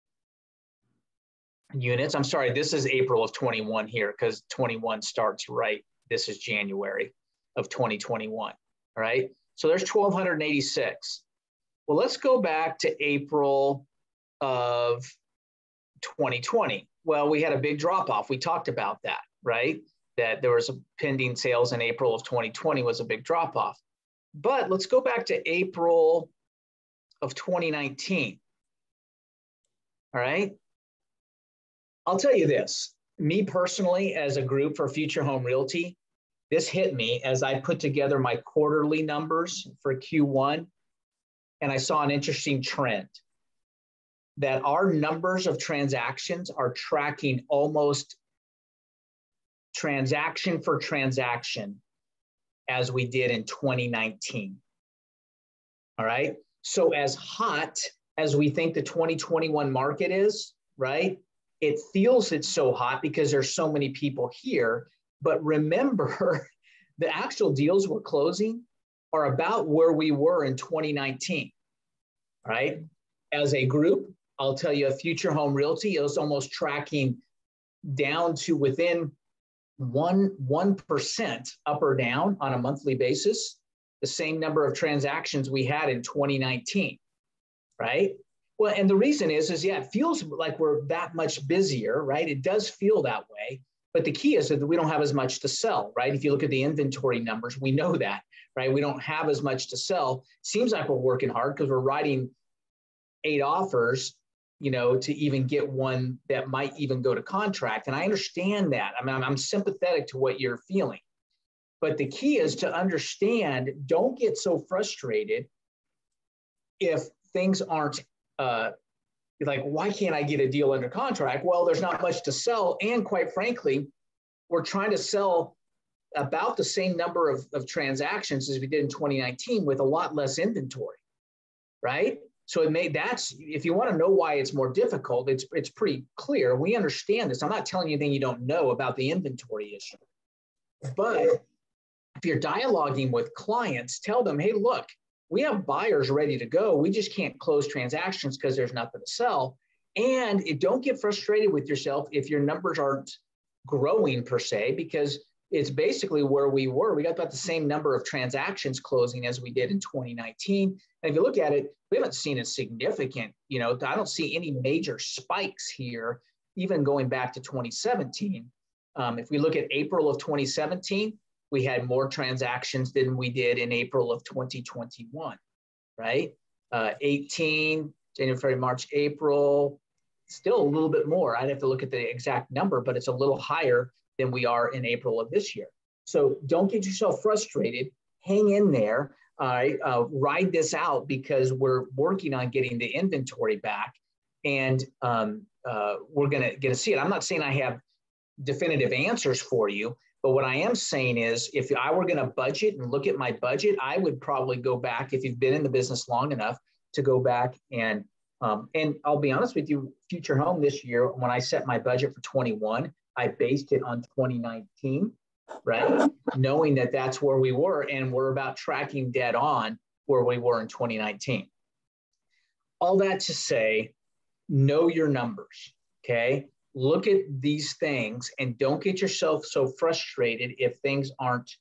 units. I'm sorry, this is April of 21 here because 21 starts right. This is January of 2021, all right? So there's 1,286. Well, let's go back to April of 2020. Well, we had a big drop off. We talked about that, right? That there was a pending sales in April of 2020 was a big drop off. But let's go back to April of 2019. All right. I'll tell you this, me personally, as a group for Future Home Realty, this hit me as I put together my quarterly numbers for Q1. And I saw an interesting trend that our numbers of transactions are tracking almost transaction for transaction as we did in 2019. All right. So as hot as we think the 2021 market is, right? It feels it's so hot because there's so many people here. But remember, the actual deals we're closing are about where we were in 2019, right? As a group, I'll tell you, Future Home Realty is almost tracking down to within 1% up or down on a monthly basis, the same number of transactions we had in 2019, right? Well, and the reason is yeah, it feels like we're that much busier, right? It does feel that way. But the key is that we don't have as much to sell, right? If you look at the inventory numbers, we know that, right? We don't have as much to sell. Seems like we're working hard because we're writing 8 offers, you know, to even get one that might even go to contract. And I understand that. I mean, I'm sympathetic to what you're feeling. But the key is to understand, don't get so frustrated if things aren't like, why can't I get a deal under contract? Well, there's not much to sell. And quite frankly, we're trying to sell about the same number of transactions as we did in 2019 with a lot less inventory, right? So that's, if you want to know why it's more difficult, it's pretty clear. We understand this. I'm not telling you anything you don't know about the inventory issue. But if you're dialoguing with clients, tell them, hey, look, we have buyers ready to go. We just can't close transactions because there's nothing to sell. And don't get frustrated with yourself if your numbers aren't growing per se, because it's basically where we were. We got about the same number of transactions closing as we did in 2019. And if you look at it, we haven't seen a significant, I don't see any major spikes here, even going back to 2017. If we look at April of 2017, we had more transactions than we did in April of 2021, right? 18, January, February, March, April, still a little bit more. I'd have to look at the exact number, but it's a little higher than we are in April of this year. So don't get yourself frustrated. Hang in there. Ride this out, because we're working on getting the inventory back, and we're gonna see it. I'm not saying I have definitive answers for you, but what I am saying is, if I were gonna budget and look at my budget, I would probably go back, if you've been in the business long enough, to go back and I'll be honest with you, Future Home this year, when I set my budget for 21, I based it on 2019, right? Knowing that that's where we were, and we're about tracking dead on where we were in 2019. All that to say, know your numbers, okay? Look at these things and don't get yourself so frustrated if things aren't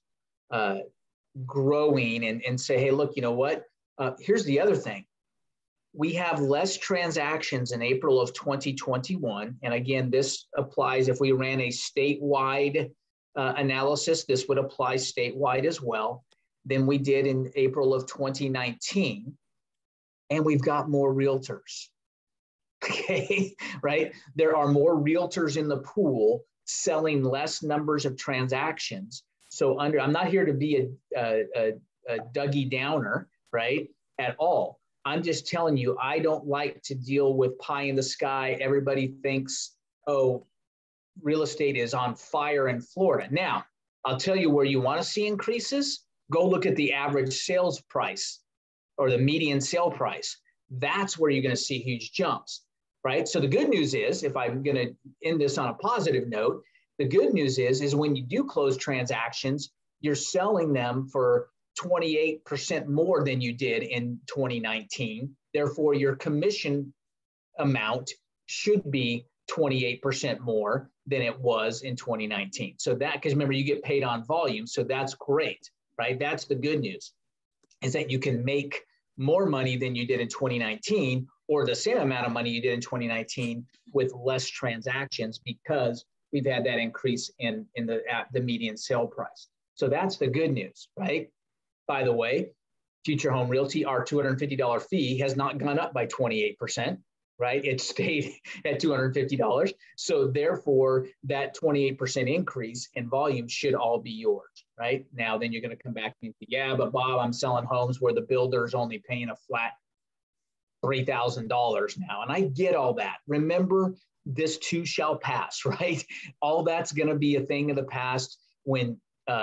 growing, and say, hey, look, you know what? Here's the other thing. We have less transactions in April of 2021. And again, this applies if we ran a statewide analysis, this would apply statewide as well, than we did in April of 2019. And we've got more realtors, okay, right? There are more realtors in the pool selling less numbers of transactions. So I'm not here to be a Dougie Downer, right, at all. I'm just telling you, I don't like to deal with pie in the sky. Everybody thinks, oh, real estate is on fire in Florida. Now, I'll tell you where you want to see increases. Go look at the average sales price or the median sale price. That's where you're going to see huge jumps, right? So the good news is, if I'm going to end this on a positive note, the good news is when you do close transactions, you're selling them for 28% more than you did in 2019. Therefore, your commission amount should be 28% more than it was in 2019. So that, because remember, you get paid on volume. So that's great, right? That's the good news, is that you can make more money than you did in 2019, or the same amount of money you did in 2019 with less transactions, because we've had that increase in the median sale price. So that's the good news, right? By the way, Future Home Realty, our $250 fee has not gone up by 28%, right? It stayed at $250. So therefore, that 28% increase in volume should all be yours, right? Now, then you're going to come back and say, yeah, but Bob, I'm selling homes where the builder's only paying a flat $3,000 now. And I get all that. Remember, this too shall pass, right? All that's going to be a thing of the past. When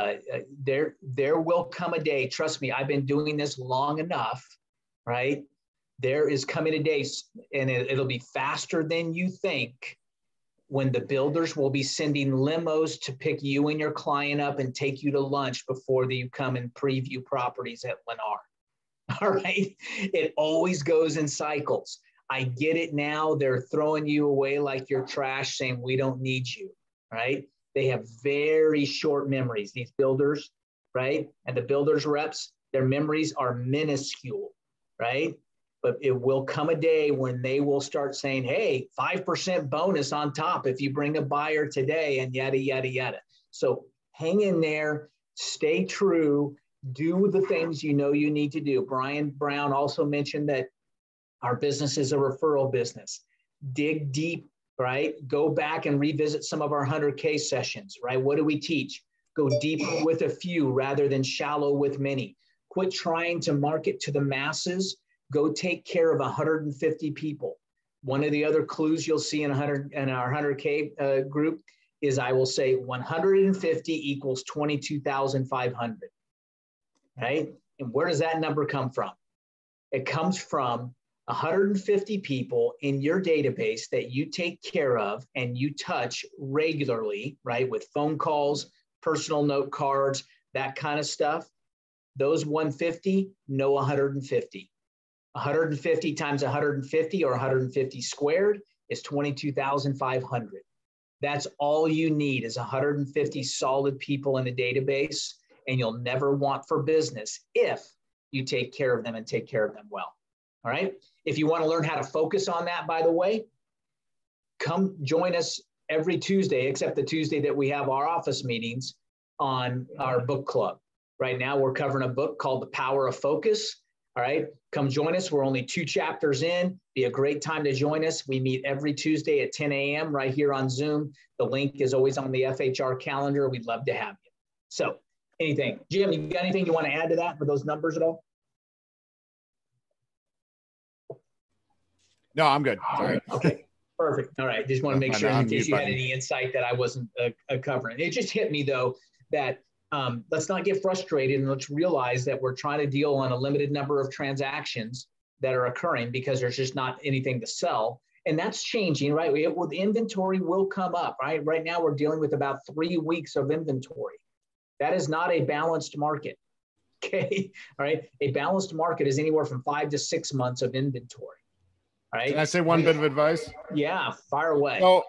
there will come a day, trust me, I've been doing this long enough, right? There is coming a day, and it'll be faster than you think, when the builders will be sending limos to pick you and your client up and take you to lunch before you come and preview properties at Lennar. All right. It always goes in cycles. I get it now. They're throwing you away like you're trash, saying we don't need you, right? They have very short memories, these builders, right? And the builders reps, their memories are minuscule, right? But it will come a day when they will start saying, hey, 5% bonus on top if you bring a buyer today, and yada, yada, yada. So hang in there, stay true, do the things you know you need to do. Brian Brown also mentioned that our business is a referral business. Dig deep, right? Go back and revisit some of our 100K sessions, right? What do we teach? Go deeper with a few rather than shallow with many. Quit trying to market to the masses. Go take care of 150 people. One of the other clues you'll see in our 100K group is, I will say 150 equals 22,500, right? And where does that number come from? It comes from 150 people in your database that you take care of and you touch regularly, right? With phone calls, personal note cards, that kind of stuff. Those 150 know 150. 150 times 150, or 150 squared, is 22,500. That's all you need is 150 solid people in a database, and you'll never want for business if you take care of them and take care of them well. All right. If you want to learn how to focus on that, by the way, come join us every Tuesday, except the Tuesday that we have our office meetings, on our book club. Right now, we're covering a book called The Power of Focus. All right. Come join us. We're only 2 chapters in. Be a great time to join us. We meet every Tuesday at 10 a.m. right here on Zoom. The link is always on the FHR calendar. We'd love to have you. So anything, Jim, you got anything you want to add to that for those numbers at all? No, I'm good. Sorry. Okay. Perfect. All right. Just want to make sure in case you had any insight that I wasn't covering. It just hit me, though, that let's not get frustrated, and let's realize that we're trying to deal on a limited number of transactions that are occurring because there's just not anything to sell. And that's changing, right? The inventory will come up, right? Right now, we're dealing with about 3 weeks of inventory. That is not a balanced market. Okay. All right. A balanced market is anywhere from 5 to 6 months of inventory. All right. Can I say one bit of advice? Yeah, fire away. So,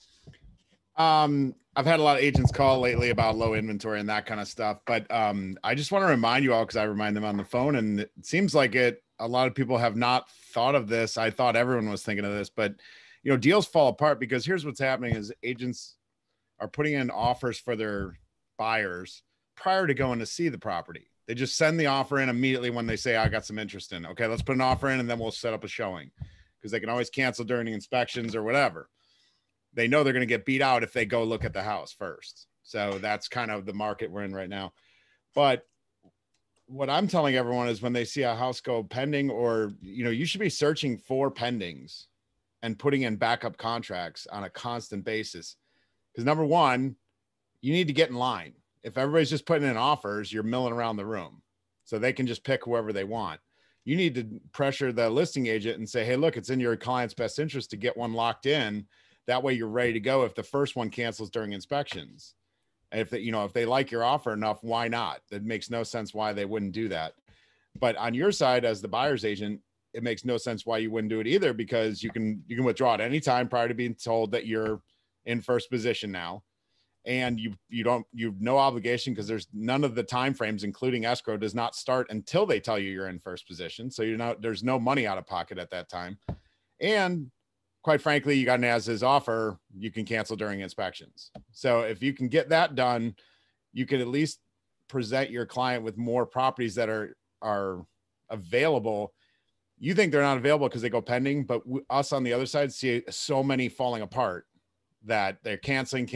I've had a lot of agents call lately about low inventory and that kind of stuff, but I just want to remind you all, because I remind them on the phone, and it seems like a lot of people have not thought of this. I thought everyone was thinking of this, but deals fall apart because here's what's happening is agents are putting in offers for their buyers prior to going to see the property. They just send the offer in immediately when they say, I got some interest in. Okay, let's put an offer in and then we'll set up a showing, because they can always cancel during the inspections or whatever. They know they're going to get beat out if they go look at the house first. So that's kind of the market we're in right now. But what I'm telling everyone is when they see a house go pending, or, you should be searching for pendings and putting in backup contracts on a constant basis. Because number one, you need to get in line. If everybody's just putting in offers, you're milling around the room. So they can just pick whoever they want. You need to pressure the listing agent and say, hey, look, it's in your client's best interest to get one locked in. That way you're ready to go if the first one cancels during inspections. And if they like your offer enough, why not? That makes no sense why they wouldn't do that. But on your side, as the buyer's agent, it makes no sense why you wouldn't do it either, because you can withdraw at any time prior to being told that you're in first position now. And you've no obligation, because there's none of the timeframes, including escrow, does not start until they tell you you're in first position. So there's no money out of pocket at that time. And quite frankly, you got an as-is offer, you can cancel during inspections. So if you can get that done, you can at least present your client with more properties that are available. You think they're not available because they go pending, but us on the other side see so many falling apart that they're canceling.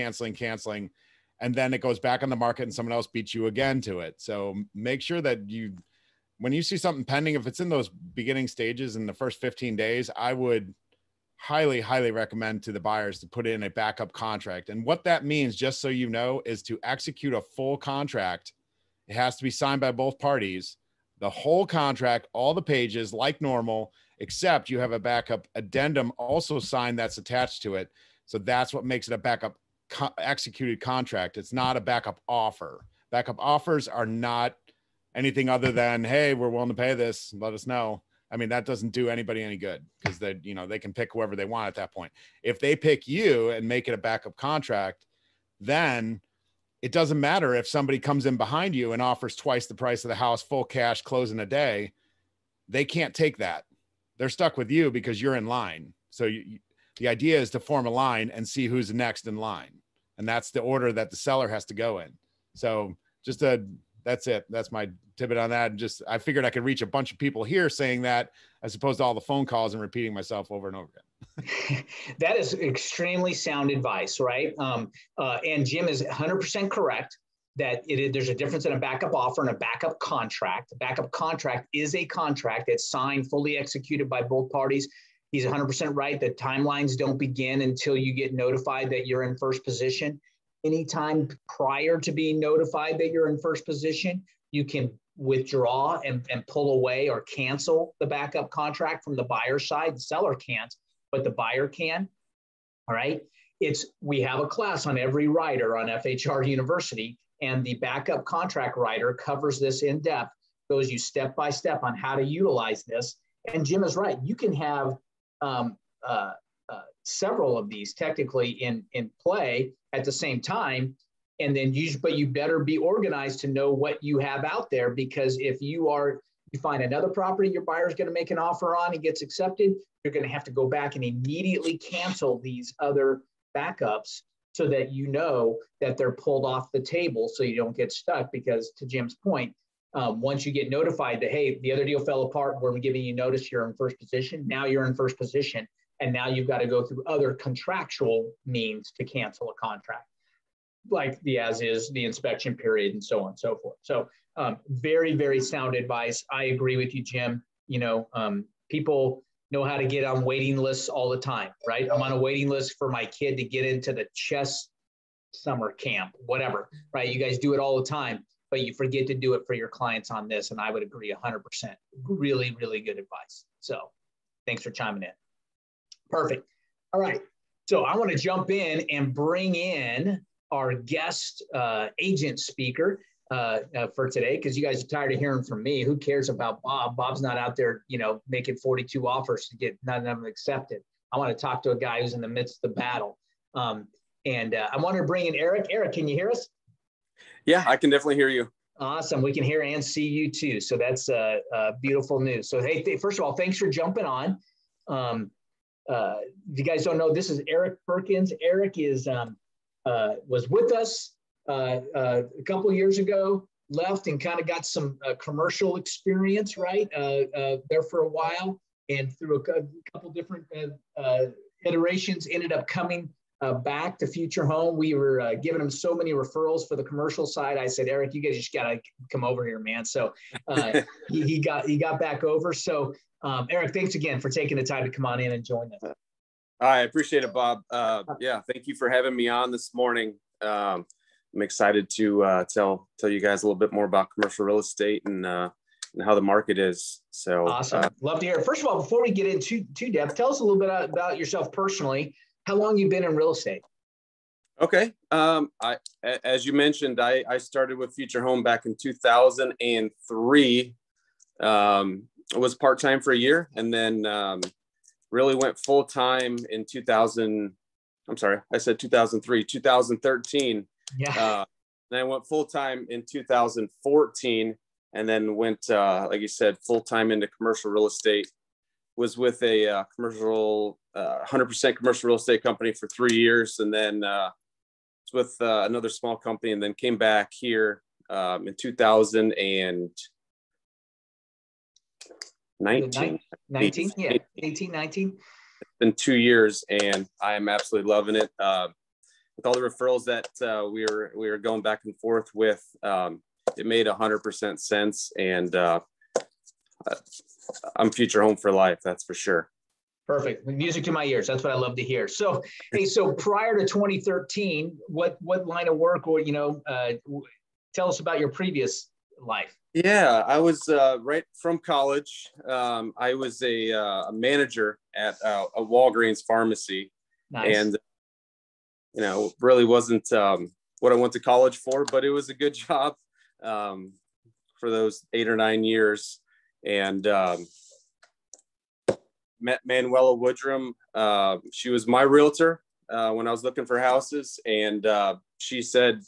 And then it goes back on the market and someone else beats you again to it. So make sure that when you see something pending, if it's in those beginning stages in the first 15 days, I would highly, highly recommend to the buyers to put in a backup contract. And what that means, just so you know, is to execute a full contract. It has to be signed by both parties, the whole contract, all the pages like normal, except you have a backup addendum also signed that's attached to it. So that's what makes it a backup executed contract. It's not a backup offer. Backup offers are not anything other than, hey, we're willing to pay this, let us know. I mean, that doesn't do anybody any good, because they can pick whoever they want at that point. If they pick you and make it a backup contract, then it doesn't matter if somebody comes in behind you and offers twice the price of the house, full cash, close in a day. They can't take that. They're stuck with you because you're in line. So the idea is to form a line and see who's next in line. And that's the order that the seller has to go in. So that's it. That's my tidbit on that. And I figured I could reach a bunch of people here saying that, as opposed to all the phone calls and repeating myself over and over again. That is extremely sound advice, right? And Jim is 100% correct that there's a difference in a backup offer and a backup contract. A backup contract is a contract that's signed, fully executed by both parties. He's 100% right. The timelines don't begin until you get notified that you're in first position. Anytime prior to being notified that you're in first position, you can withdraw and pull away or cancel the backup contract from the buyer's side. The seller can't, but the buyer can. All right. We have a class on every writer on FHR University, and the backup contract writer covers this in depth, goes you step by step on how to utilize this. And Jim is right. You can have several of these technically in play at the same time. And then but you better be organized to know what you have out there, because if you find another property your buyer's going to make an offer on and gets accepted, you're going to have to go back and immediately cancel these other backups so that you know that they're pulled off the table, so you don't get stuck. Because to Jim's point, once you get notified that, hey, the other deal fell apart, we're giving you notice you're in first position, now you're in first position, and now you've got to go through other contractual means to cancel a contract, like the as is, the inspection period, and so on and so forth. So very, very sound advice. I agree with you, Jim. People know how to get on waiting lists all the time, right? I'm on a waiting list for my kid to get into the chess summer camp, whatever, right? You guys do it all the time, but you forget to do it for your clients on this. And I would agree 100%. Really, really good advice. So thanks for chiming in. Perfect. All right. So I want to jump in and bring in our guest agent speaker for today, because you guys are tired of hearing from me. Who cares about Bob? Bob's not out there, making 42 offers to get none of them accepted. I want to talk to a guy who's in the midst of the battle. And I want to bring in Eric. Eric, can you hear us? Yeah, I can definitely hear you. Awesome. We can hear and see you too. So that's beautiful news. So, hey, first of all, thanks for jumping on. If you guys don't know, this is Eric Perkins. Eric was with us a couple years ago, left and kind of got some commercial experience, right? There for a while, and through a couple different iterations, ended up coming back to Future Home. We were giving him so many referrals for the commercial side. I said, Eric, you guys just got to come over here, man. So he got back over. So Eric, thanks again for taking the time to come on in and join us. I appreciate it, Bob. Yeah, thank you for having me on this morning. I'm excited to tell you guys a little bit more about commercial real estate and how the market is. So awesome. Love to hear it. First of all, before we get into depth, tell us a little bit about yourself personally. How long you've been in real estate? Okay. As you mentioned, I started with Future Home back in 2003. I was part-time for a year, and then really went full-time in 2000. I'm sorry, I said 2003, 2013. Yeah. Then I went full-time in 2014, and then went, like you said, full-time into commercial real estate. Was with a 100% commercial real estate company for 3 years, and then was with another small company, and then came back here in 2019. 19, yeah, 18, 19. It's been 2 years, and I am absolutely loving it. With all the referrals that we were going back and forth with, it made 100% sense, and I'm Future Home for life, that's for sure. Perfect. Music to my ears. That's what I love to hear. So, hey, so prior to 2013, what line of work, or tell us about your previous life. Yeah, I was right from college. I was a manager at a Walgreens pharmacy. Nice. And really wasn't what I went to college for, but it was a good job for those 8 or 9 years. And met Manuela Woodrum. She was my realtor when I was looking for houses, and she said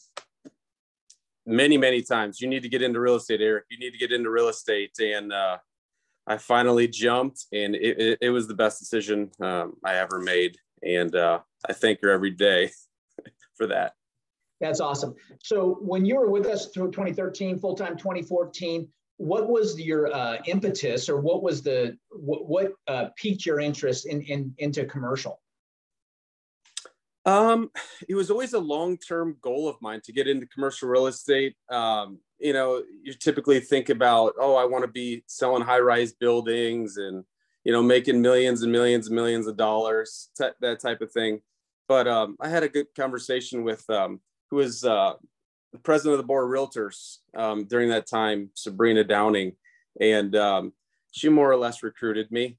many times, you need to get into real estate, Eric. You need to get into real estate. And I finally jumped, and it was the best decision I ever made. And I thank her every day for that. That's awesome. So when you were with us through 2013, full-time 2014, what was your impetus, or what was what piqued your interest into commercial? It was always a long-term goal of mine to get into commercial real estate. You typically think about, I want to be selling high-rise buildings and, making millions and millions and millions of dollars, that type of thing. But I had a good conversation with who was the president of the board of realtors during that time, Sabrina Downing, and she more or less recruited me.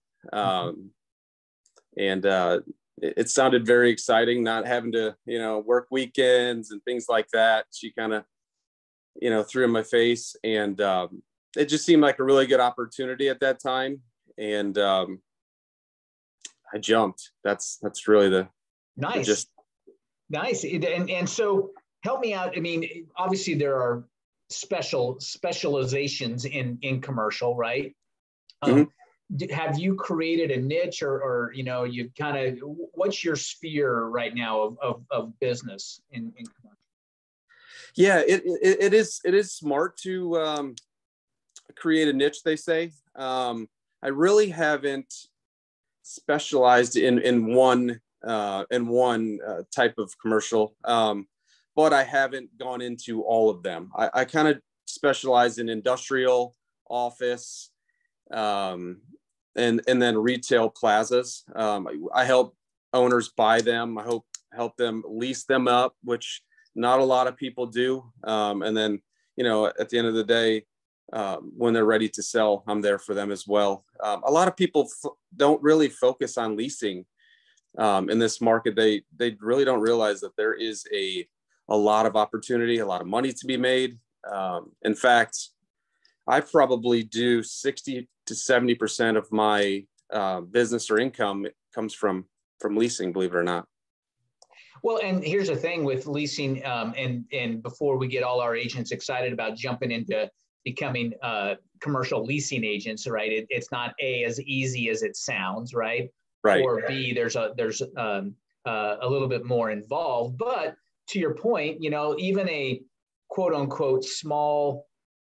And it sounded very exciting, not having to, work weekends and things like that. She kind of, threw in my face, and it just seemed like a really good opportunity at that time. And jumped. That's really the nice. Just nice. And so help me out. I mean, obviously there are specializations in commercial, right? Have you created a niche, or you know, you kind of, what's your sphere right now of business in commercial? Yeah, it is smart to create a niche, they say. I really haven't specialized in one type of commercial, but I haven't gone into all of them. I kind of specialize in industrial, office, and then retail plazas. I help owners buy them. I help them lease them up, which not a lot of people do. And then, you know, at the end of the day, when they're ready to sell, I'm there for them as well. A lot of people don't really focus on leasing in this market. They really don't realize that there is a lot of opportunity, a lot of money to be made. In fact, I probably do 60 to 70% of my business or income comes from leasing, believe it or not. Well, and here's the thing with leasing, and before we get all our agents excited about jumping into becoming commercial leasing agents, right? It's not as easy as it sounds, right? Right. Or B, there's a little bit more involved. But to your point, you know, even a quote unquote small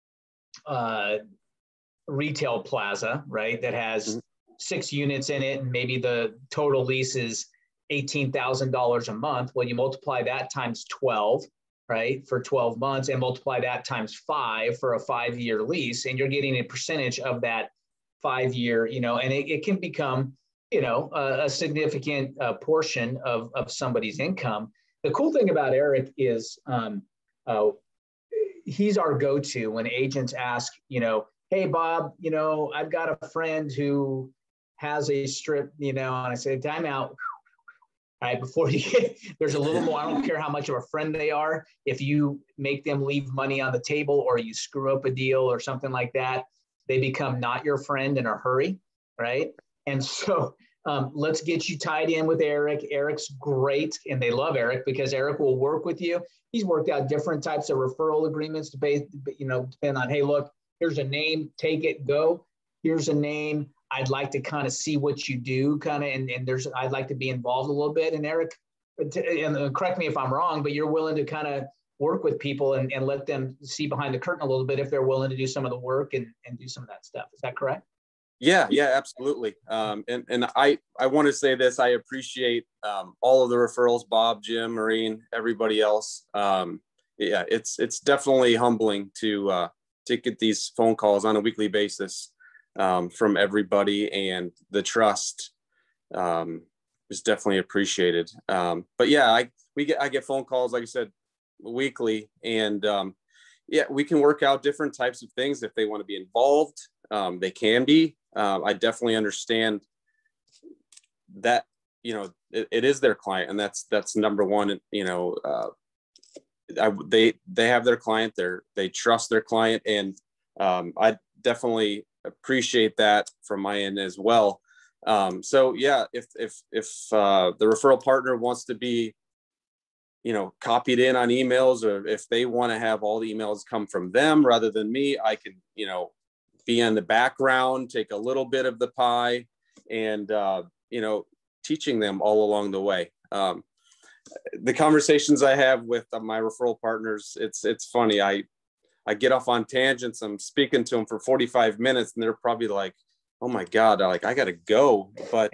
retail plaza, right, that has 6 units in it, and maybe the total lease is $18,000 a month. Well, you multiply that times 12, right, for 12 months, and multiply that times 5 for a 5-year lease, and you're getting a percentage of that 5-year, you know, and it can become, you know, a significant portion of somebody's income. The cool thing about Eric is he's our go-to when agents ask, you know, hey, Bob, you know, I've got a friend who has a strip, you know, and I say, time out. All right, before you get, there's a little more, I don't care how much of a friend they are. If you make them leave money on the table, or you screw up a deal or something like that, they become not your friend in a hurry, right? And so let's get you tied in with Eric. Eric's great, and they love Eric because Eric will work with you. He's worked out different types of referral agreements to pay, you know, depend on, hey, look, here's a name, take it, go. Here's a name, I'd like to kind of see what you do, kind of, and there's, I'd like to be involved a little bit. And Eric, and correct me if I'm wrong, but you're willing to kind of work with people and let them see behind the curtain a little bit if they're willing to do some of the work and do some of that stuff. Is that correct? Yeah, absolutely. And I want to say this, I appreciate all of the referrals, Bob, Jim, Maureen, everybody else. Yeah, it's definitely humbling to get these phone calls on a weekly basis from everybody, and the trust is definitely appreciated. But yeah, I get phone calls, like I said, weekly, and yeah, we can work out different types of things. If they want to be involved, they can be. I definitely understand that, you know, it is their client, and that's number one. You know, they have their client, they trust their client, and I definitely appreciate that from my end as well. So yeah, if the referral partner wants to be, you know, copied in on emails, or if they want to have all the emails come from them rather than me, I can, you know, be in the background, take a little bit of the pie, and you know, teaching them all along the way. The conversations I have with my referral partners, it's funny. I get off on tangents. I'm speaking to them for 45 minutes, and they're probably like, "Oh my God, I got to go." But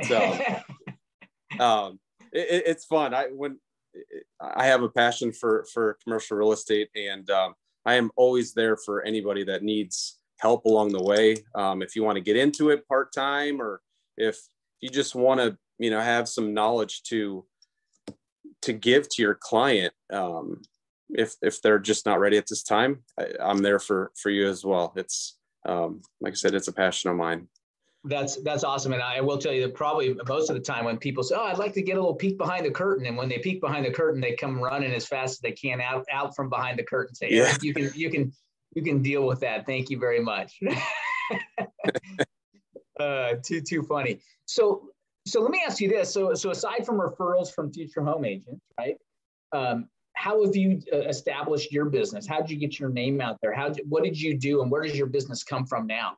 it's fun. I have a passion for commercial real estate, and I am always there for anybody that needs help along the way. If you want to get into it part-time, or if you just want to, you know, have some knowledge to give to your client, if they're just not ready at this time, I'm there for you as well. It's like I said, it's a passion of mine. That's awesome. And I will tell you that probably most of the time when people say, oh, I'd like to get a little peek behind the curtain. And when they peek behind the curtain, they come running as fast as they can out from behind the curtain. Say, Eric, you can deal with that. Thank you very much. Too funny. So So let me ask you this. So aside from referrals from future home agents, right? How have you established your business? How did you get your name out there? What did you do, and where does your business come from now?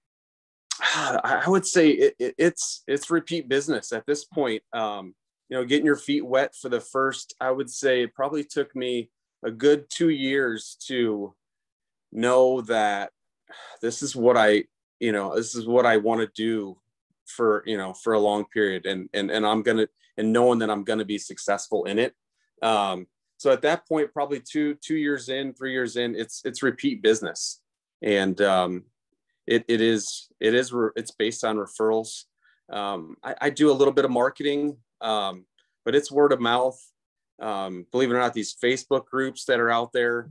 I would say it's repeat business at this point. Getting your feet wet for the first, I would say it probably took me a good 2 years to know that this is what I want to do for a long period, and knowing that I'm gonna be successful in it. So at that point, probably 2 years in, 3 years in, it's repeat business, and it's based on referrals. I do a little bit of marketing, but it's word of mouth. Believe it or not, these Facebook groups that are out there,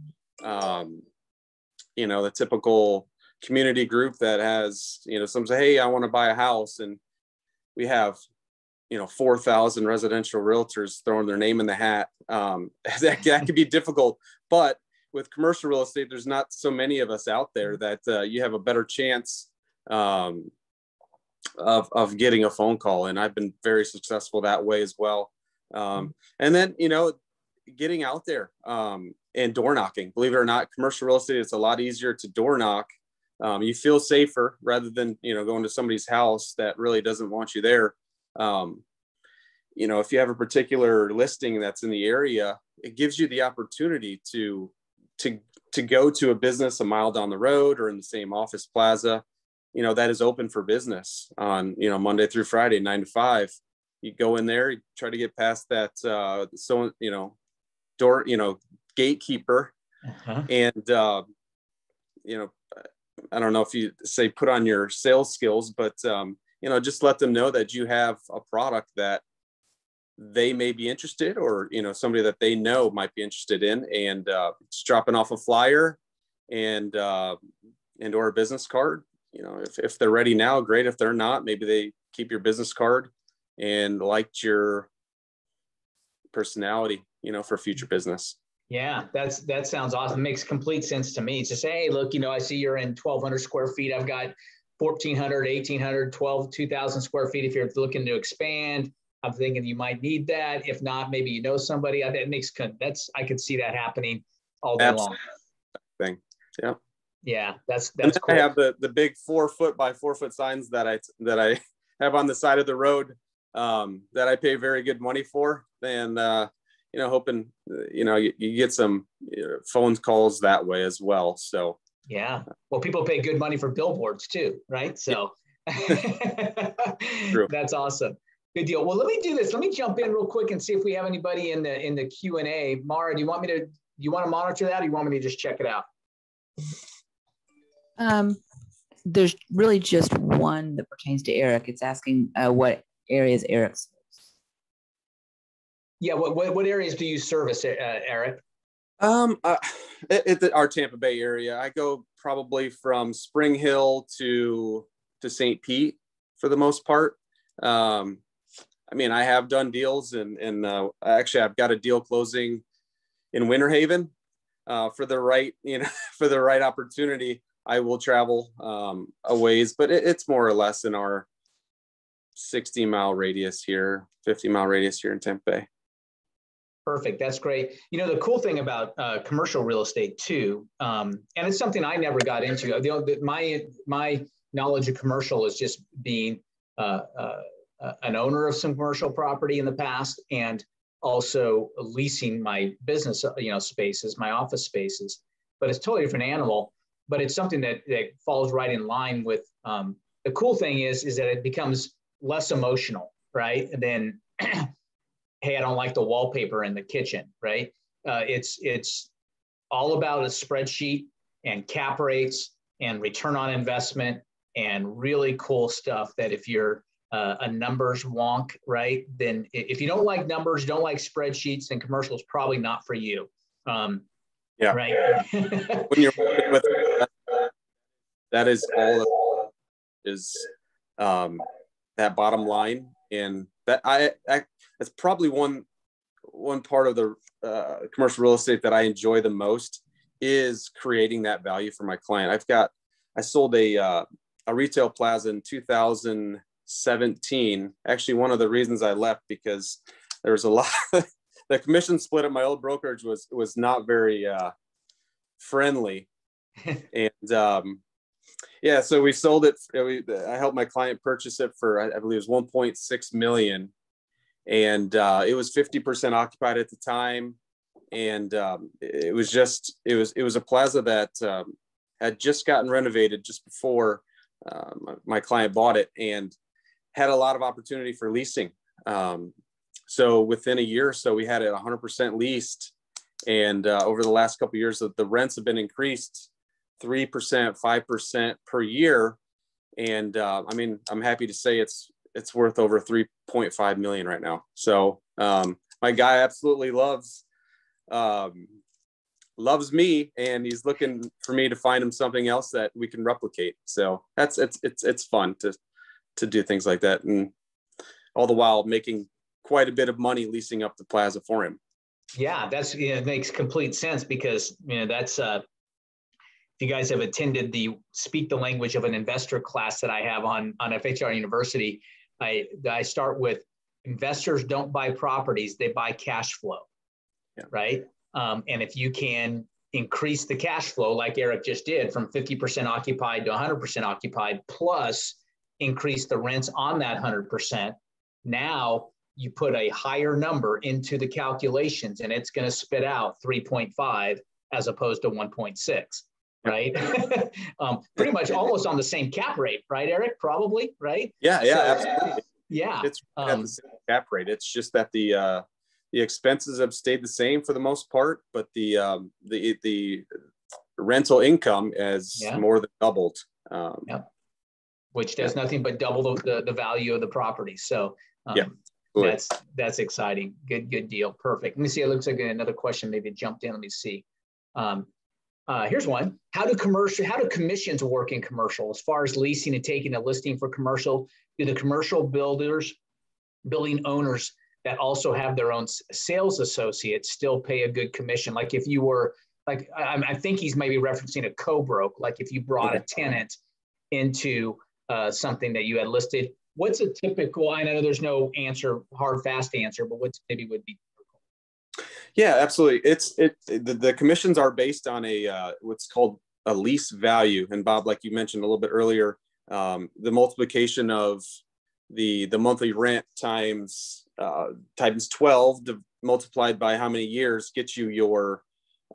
the typical community group that has, some say, hey, I want to buy a house, and we have 4,000 residential realtors throwing their name in the hat. That could be difficult, but with commercial real estate, there's not so many of us out there that you have a better chance of getting a phone call. And I've been very successful that way as well. And then, getting out there and door knocking. Believe it or not, commercial real estate, it's a lot easier to door knock. You feel safer rather than, going to somebody's house that really doesn't want you there. If you have a particular listing that's in the area, it gives you the opportunity to go to a business a mile down the road or in the same office plaza, that is open for business on, Monday through Friday, 9 to 5. You go in there, you try to get past that, door, gatekeeper. Uh-huh. And, I don't know if you say put on your sales skills, but, just let them know that you have a product that they may be interested, or, somebody that they know might be interested in, and just dropping off a flyer and or a business card. If they're ready now, great. If they're not, maybe they keep your business card and liked your personality, for future business. Yeah, that sounds awesome. It makes complete sense to me. It's just, hey, look, I see you're in 1,200 square feet. I've got 1,400, 1,800, 2,000 square feet. If you're looking to expand, I'm thinking you might need that. If not, maybe somebody. I could see that happening all day long. Thing. Yeah. Yeah, that's and cool. I have the big 4 foot by 4 foot signs that I have on the side of the road that I pay very good money for, and hoping you get some phone calls that way as well. So yeah, well, people pay good money for billboards too, right? So True. That's awesome. Good deal. Well, let me do this. Let me jump in real quick and see if we have anybody in the Q&A. Mara, do you want to monitor that, or do you want me to just check it out? There's really just one that pertains to Eric. It's asking what areas Eric serves. Yeah, what areas do you service, Eric? Our Tampa Bay area. I go probably from Spring Hill to St. Pete for the most part. I have done deals, and actually I've got a deal closing in Winter Haven. For the right opportunity, I will travel a ways, but it's more or less in our 60-mile radius here, 50-mile radius here in Tampa Bay. Perfect. That's great. The cool thing about commercial real estate too, and it's something I never got into. My knowledge of commercial is just being an owner of some commercial property in the past, and also leasing my business, spaces, my office spaces. But it's a totally different animal. But it's something that falls right in line with. The cool thing is that it becomes less emotional, right? And then, hey, I don't like the wallpaper in the kitchen, right? It's all about a spreadsheet and cap rates and return on investment and really cool stuff that if you're a numbers wonk, right? Then if you don't like numbers, don't like spreadsheets, then commercial is probably not for you. Yeah. Right. When you're working with that is all that is that bottom line, and that that's probably one part of the commercial real estate that I enjoy the most, is creating that value for my client. I sold a retail plaza in 2000. 2017. Actually, one of the reasons I left, because there was a lot, the commission split at my old brokerage was not very friendly. And yeah, so we sold it. I helped my client purchase it for, I believe it was 1.6 million. And it was 50% occupied at the time. And it was a plaza that had just gotten renovated just before my client bought it, and had a lot of opportunity for leasing. So within a year or so, we had it 100% leased. And over the last couple of years, the rents have been increased 3%, 5% per year. And I mean, I'm happy to say it's worth over 3.5 million right now. So my guy absolutely loves me, and he's looking for me to find him something else that we can replicate. So it's fun to do things like that, and all the while making quite a bit of money leasing up the plaza for him. Yeah, it makes complete sense, because that's if you guys have attended the Speak the Language of an Investor class that I have on FHR University, I start with, investors don't buy properties, they buy cash flow. Yeah. Right. And if you can increase the cash flow, like Eric just did, from 50% occupied to 100% occupied, plus increase the rents on that 100%, now you put a higher number into the calculations, and it's going to spit out 3.5 as opposed to 1.6. Right. Pretty much almost on the same cap rate, right, Eric? Probably, right? Yeah, absolutely. Yeah. It's at the same cap rate. It's just that the expenses have stayed the same for the most part, but the rental income has more than doubled. Which does nothing but double the value of the property. So that's exciting. Good deal. Perfect. Let me see. It looks like another question maybe jumped in. Let me see. Here's one. How do commissions work in commercial as far as leasing and taking a listing for commercial? Do the commercial building owners that also have their own sales associates still pay a good commission? Like if you were, like, I think he's maybe referencing a co-broke, like if you brought a tenant into something that you had listed, what's a typical, I know there's no hard, fast answer, but what maybe would be? Yeah, absolutely. The commissions are based on what's called a lease value. And Bob, like you mentioned a little bit earlier, the multiplication of the monthly rent times 12 multiplied by how many years gets you your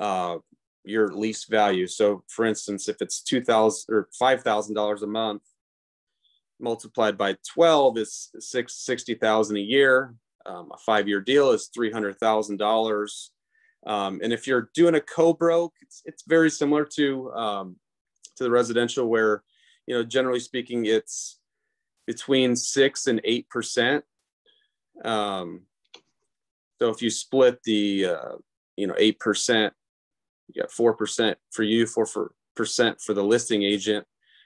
lease value. So for instance, if it's $2,000 or $5,000 a month, multiplied by 12 is $60,000 a year. A 5-year deal is $300,000. And if you're doing a co-broke, it's very similar to the residential, where, generally speaking, it's between 6 and 8%. So if you split the 8%, you got 4% for you, 4% for the listing agent.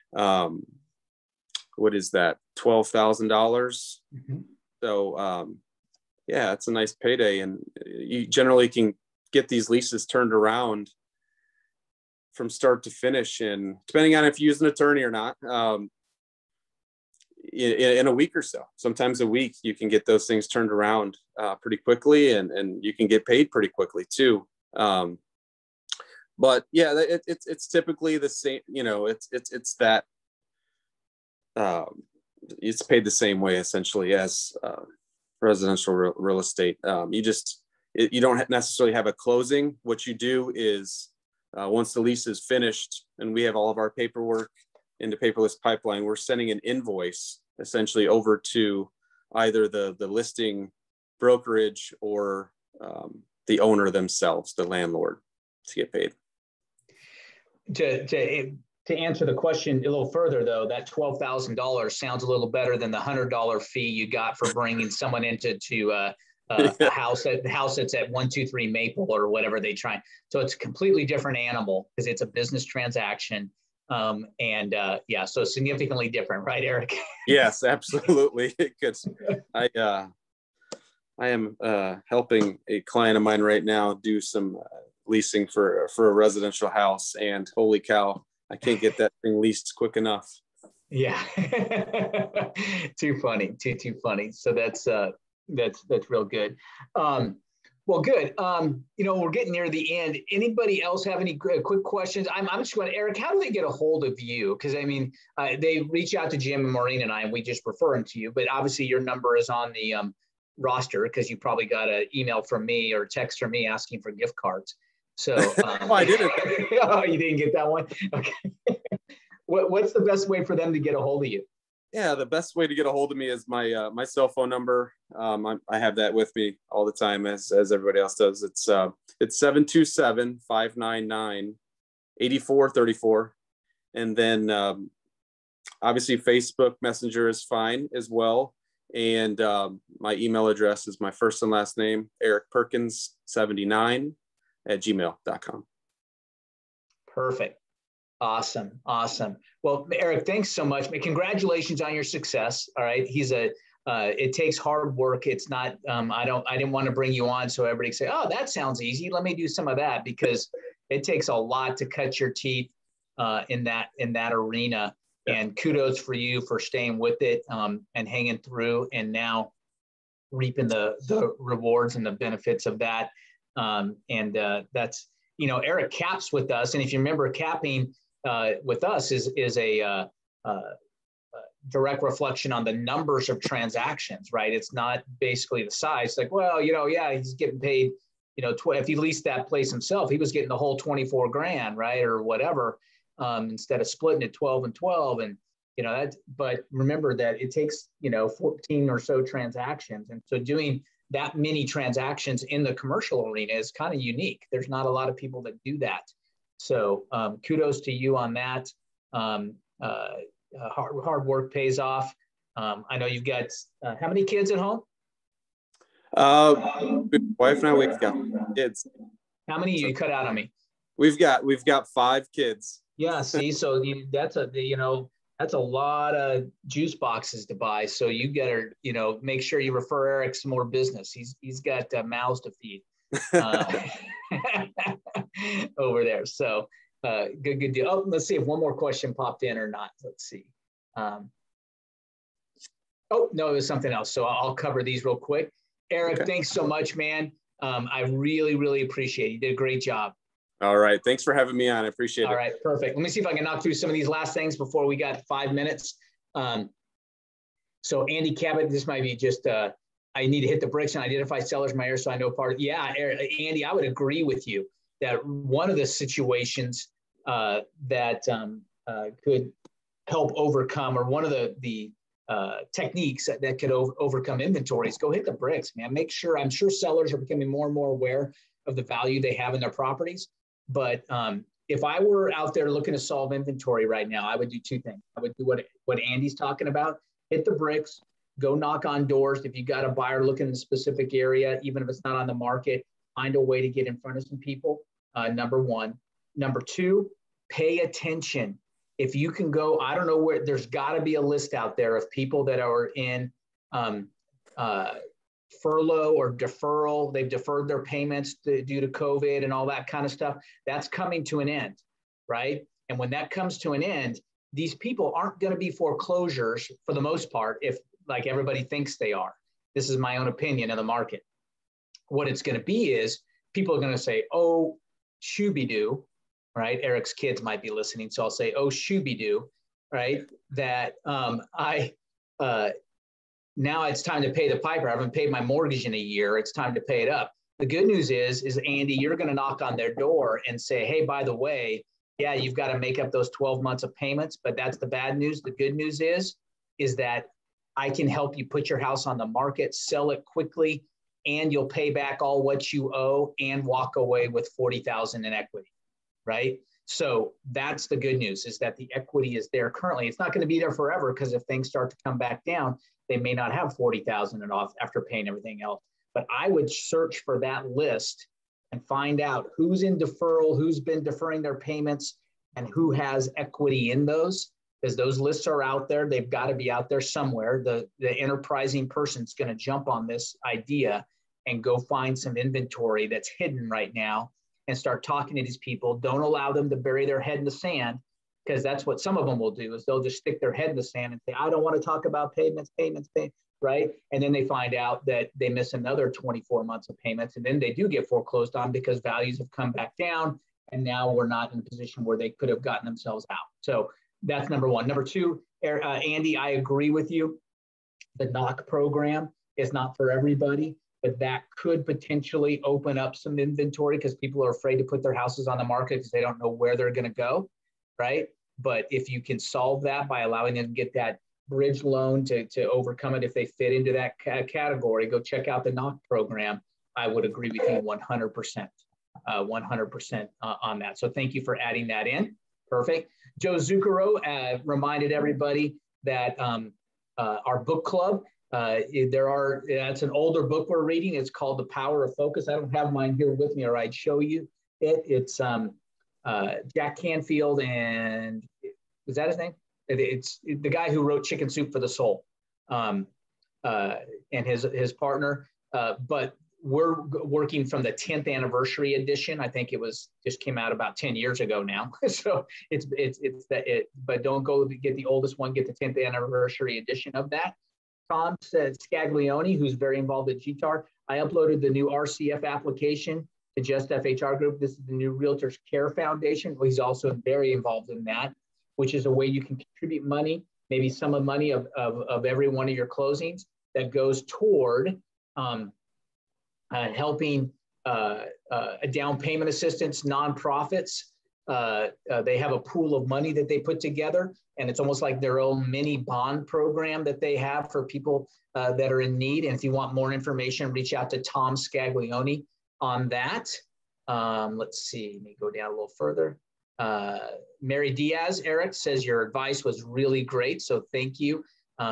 What is that? $12,000. Mm-hmm. So yeah, it's a nice payday, and you generally can get these leases turned around from start to finish, and depending on if you use an attorney or not, in a week or so. Sometimes a week, you can get those things turned around pretty quickly, and you can get paid pretty quickly too. But yeah, it's typically the same. It's that it's paid the same way essentially as residential real estate. You don't necessarily have a closing. What you do is once the lease is finished and we have all of our paperwork into paperless pipeline, we're sending an invoice essentially over to either the listing brokerage or the owner themselves, the landlord, to get paid. To answer the question a little further, though, that $12,000 sounds a little better than the $100 fee you got for bringing someone into a house that's at 123 Maple or whatever they try. So it's a completely different animal because it's a business transaction. So significantly different, right, Eric? Yes, absolutely. Because I am helping a client of mine right now do some leasing for a residential house, and holy cow, I can't get that thing leased quick enough. Yeah. Too funny. Too funny. So that's real good. Well, good. We're getting near the end. Anybody else have any quick questions? I'm just going, Eric, how do they get a hold of you? Because I mean, they reach out to Jim and Maureen and I, and we just refer them to you. But obviously, your number is on the roster because you probably got an email from me or text from me asking for gift cards. So oh, I didn't. Oh, you didn't get that one? Okay. What's the best way for them to get a hold of you? Yeah, the best way to get a hold of me is my my cell phone number. I have that with me all the time, as everybody else does. It's 727-599-8434. And then obviously Facebook Messenger is fine as well. And my email address is my first and last name, Eric Perkins 79 @gmail.com. Perfect. Awesome. Well, Eric, thanks so much. Congratulations on your success. All right. It takes hard work. It's not, I didn't want to bring you on so everybody say, oh, that sounds easy. Let me do some of that, because it takes a lot to cut your teeth in that arena. And kudos for you for staying with it and hanging through, and now reaping the rewards and the benefits of that. That's, Eric caps with us. And if you remember, capping with us is a direct reflection on the numbers of transactions, right? It's not basically the size. It's like, well, yeah, he's getting paid, if he leased that place himself, he was getting the whole 24 grand, right? Or whatever, instead of splitting it 12 and 12. And, but remember that it takes, 14 or so transactions. And so doing that many transactions in the commercial arena is kind of unique. There's not a lot of people that do that. So kudos to you on that. Hard work pays off. I know you've got, how many kids at home? Wife and I, we've got kids. How many? You cut out on me. We've got 5 kids. Yeah. See, so that's a lot of juice boxes to buy. So you gotta, make sure you refer Eric some more business. He's got mouths to feed over there. So good deal. Oh, let's see if one more question popped in or not. Let's see. Oh, no, it was something else. So I'll cover these real quick. Eric, okay. Thanks so much, man. I really, really appreciate it. You did a great job. All right. Thanks for having me on. I appreciate it. All right. Perfect. Let me see if I can knock through some of these last things before we got 5 minutes. So Andy Cabot, this might be just, I need to hit the bricks and identify sellers in my area so I know part of, yeah, Andy, I would agree with you that one of the situations that could help overcome, or one of the techniques that could overcome inventories, go hit the bricks, man. Make sure, I'm sure sellers are becoming more and more aware of the value they have in their properties. But if I were out there looking to solve inventory right now, I would do 2 things. I would do what Andy's talking about, hit the bricks, go knock on doors. If you got a buyer looking in a specific area, even if it's not on the market, find a way to get in front of some people, number 1. Number 2, pay attention. If you can go, I don't know where, there's got to be a list out there of people that are in furlough or deferral. They've deferred their payments due to COVID and all that kind of stuff. That's coming to an end, right? And when that comes to an end, these people aren't going to be foreclosures for the most part, if like everybody thinks they are. This is my own opinion of the market. What it's going to be is people are going to say, oh, shooby-doo, right? Eric's kids might be listening. So I'll say, oh, shooby-doo, right? That now it's time to pay the piper. I haven't paid my mortgage in a year. It's time to pay it up. The good news is Andy, you're going to knock on their door and say, hey, by the way, yeah, you've got to make up those 12 months of payments, but that's the bad news. The good news is that I can help you put your house on the market, sell it quickly, and you'll pay back all what you owe and walk away with $40,000 in equity, right? So that's the good news, is that the equity is there currently. It's not going to be there forever, because if things start to come back down, they may not have $40,000 and off after paying everything else. But I would search for that list and find out who's in deferral, who's been deferring their payments, and who has equity in those, because those lists are out there. They've got to be out there somewhere. The enterprising person's going to jump on this idea and go find some inventory that's hidden right now and start talking to these people. Don't allow them to bury their head in the sand. because that's what some of them will do, is they'll just stick their head in the sand and say, I don't want to talk about payments, right? And then they find out that they miss another 24 months of payments, and then they do get foreclosed on because values have come back down, and now we're not in a position where they could have gotten themselves out. So that's number one. Number two, Andy, I agree with you. The knock program is not for everybody, but that could potentially open up some inventory because people are afraid to put their houses on the market because they don't know where they're going to go, right? But if you can solve that by allowing them to get that bridge loan to overcome it, if they fit into that category, go check out the knock program. I would agree with you 100%, 100% on that. So thank you for adding that in. Perfect. Joe Zucchero reminded everybody that our book club, it's an older book we're reading. It's called The Power of Focus. I don't have mine here with me, or I'd show you it. It's Jack Canfield, and is that his name? It's the guy who wrote Chicken Soup for the Soul, and his partner. But we're working from the 10th anniversary edition. I think it just came out about 10 years ago now. So but don't go get the oldest one, get the 10th anniversary edition of that. Tom said Scaglione, who's very involved at GTAR. I uploaded the new RCF application to Just FHR Group. This is the new Realtors Care Foundation. He's also very involved in that, which is a way you can contribute money, maybe some of money of every one of your closings that goes toward helping a down payment assistance, nonprofits. They have a pool of money that they put together, and it's almost like their own mini bond program that they have for people that are in need. And if you want more information, reach out to Tom Scaglione on that. Let's see, let me go down a little further. Mary Diaz, Eric says your advice was really great, so thank you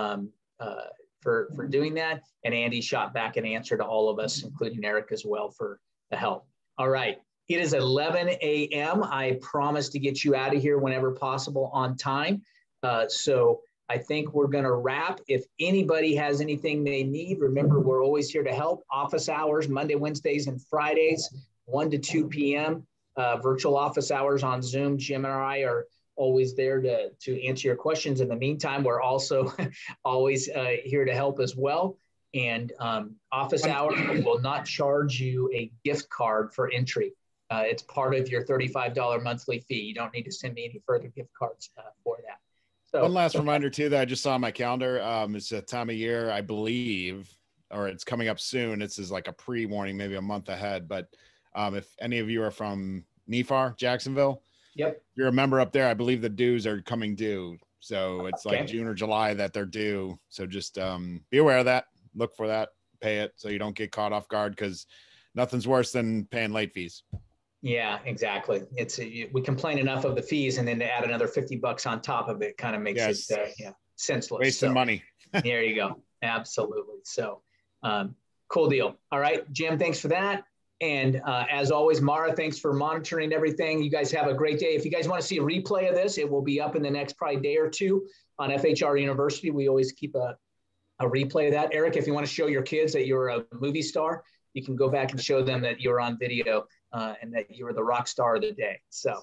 for doing that. And Andy shot back an answer to all of us, including Eric as well, for the help. All right, it is 11 a.m. I promise to get you out of here whenever possible on time. So I think we're going to wrap. If anybody has anything they need, remember, we're always here to help. Office hours, Monday, Wednesdays, and Fridays, 1 to 2 p.m. Virtual office hours on Zoom. Jim and I are always there to answer your questions. In the meantime, we're also always here to help as well. And office hours will not charge you a gift card for entry. It's part of your $35 monthly fee. You don't need to send me any further gift cards for that. So, one last reminder too that I just saw on my calendar. It's a time of year, I believe, or it's coming up soon. This is like a pre-warning, maybe a month ahead. But if any of you are from NEFAR, Jacksonville, yep, if you're a member up there, I believe the dues are coming due. So it's like June or July that they're due. So just be aware of that. Look for that, pay it so you don't get caught off guard, because nothing's worse than paying late fees. Yeah, exactly. We complain enough of the fees, and then to add another $50 on top of it kind of makes it senseless. Wasting money. There you go. Absolutely. So cool deal. All right, Jim, thanks for that. And as always, Mara, thanks for monitoring everything. You guys have a great day. If you guys want to see a replay of this, it will be up in the next probably day or two on FHR University. We always keep a replay of that. Eric, if you want to show your kids that you're a movie star, you can go back and show them that you're on video and that you were the rock star of the day. So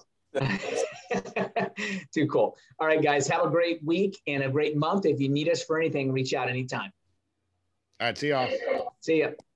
too cool. All right, guys, have a great week and a great month. If you need us for anything, reach out anytime. All right, see y'all. See ya.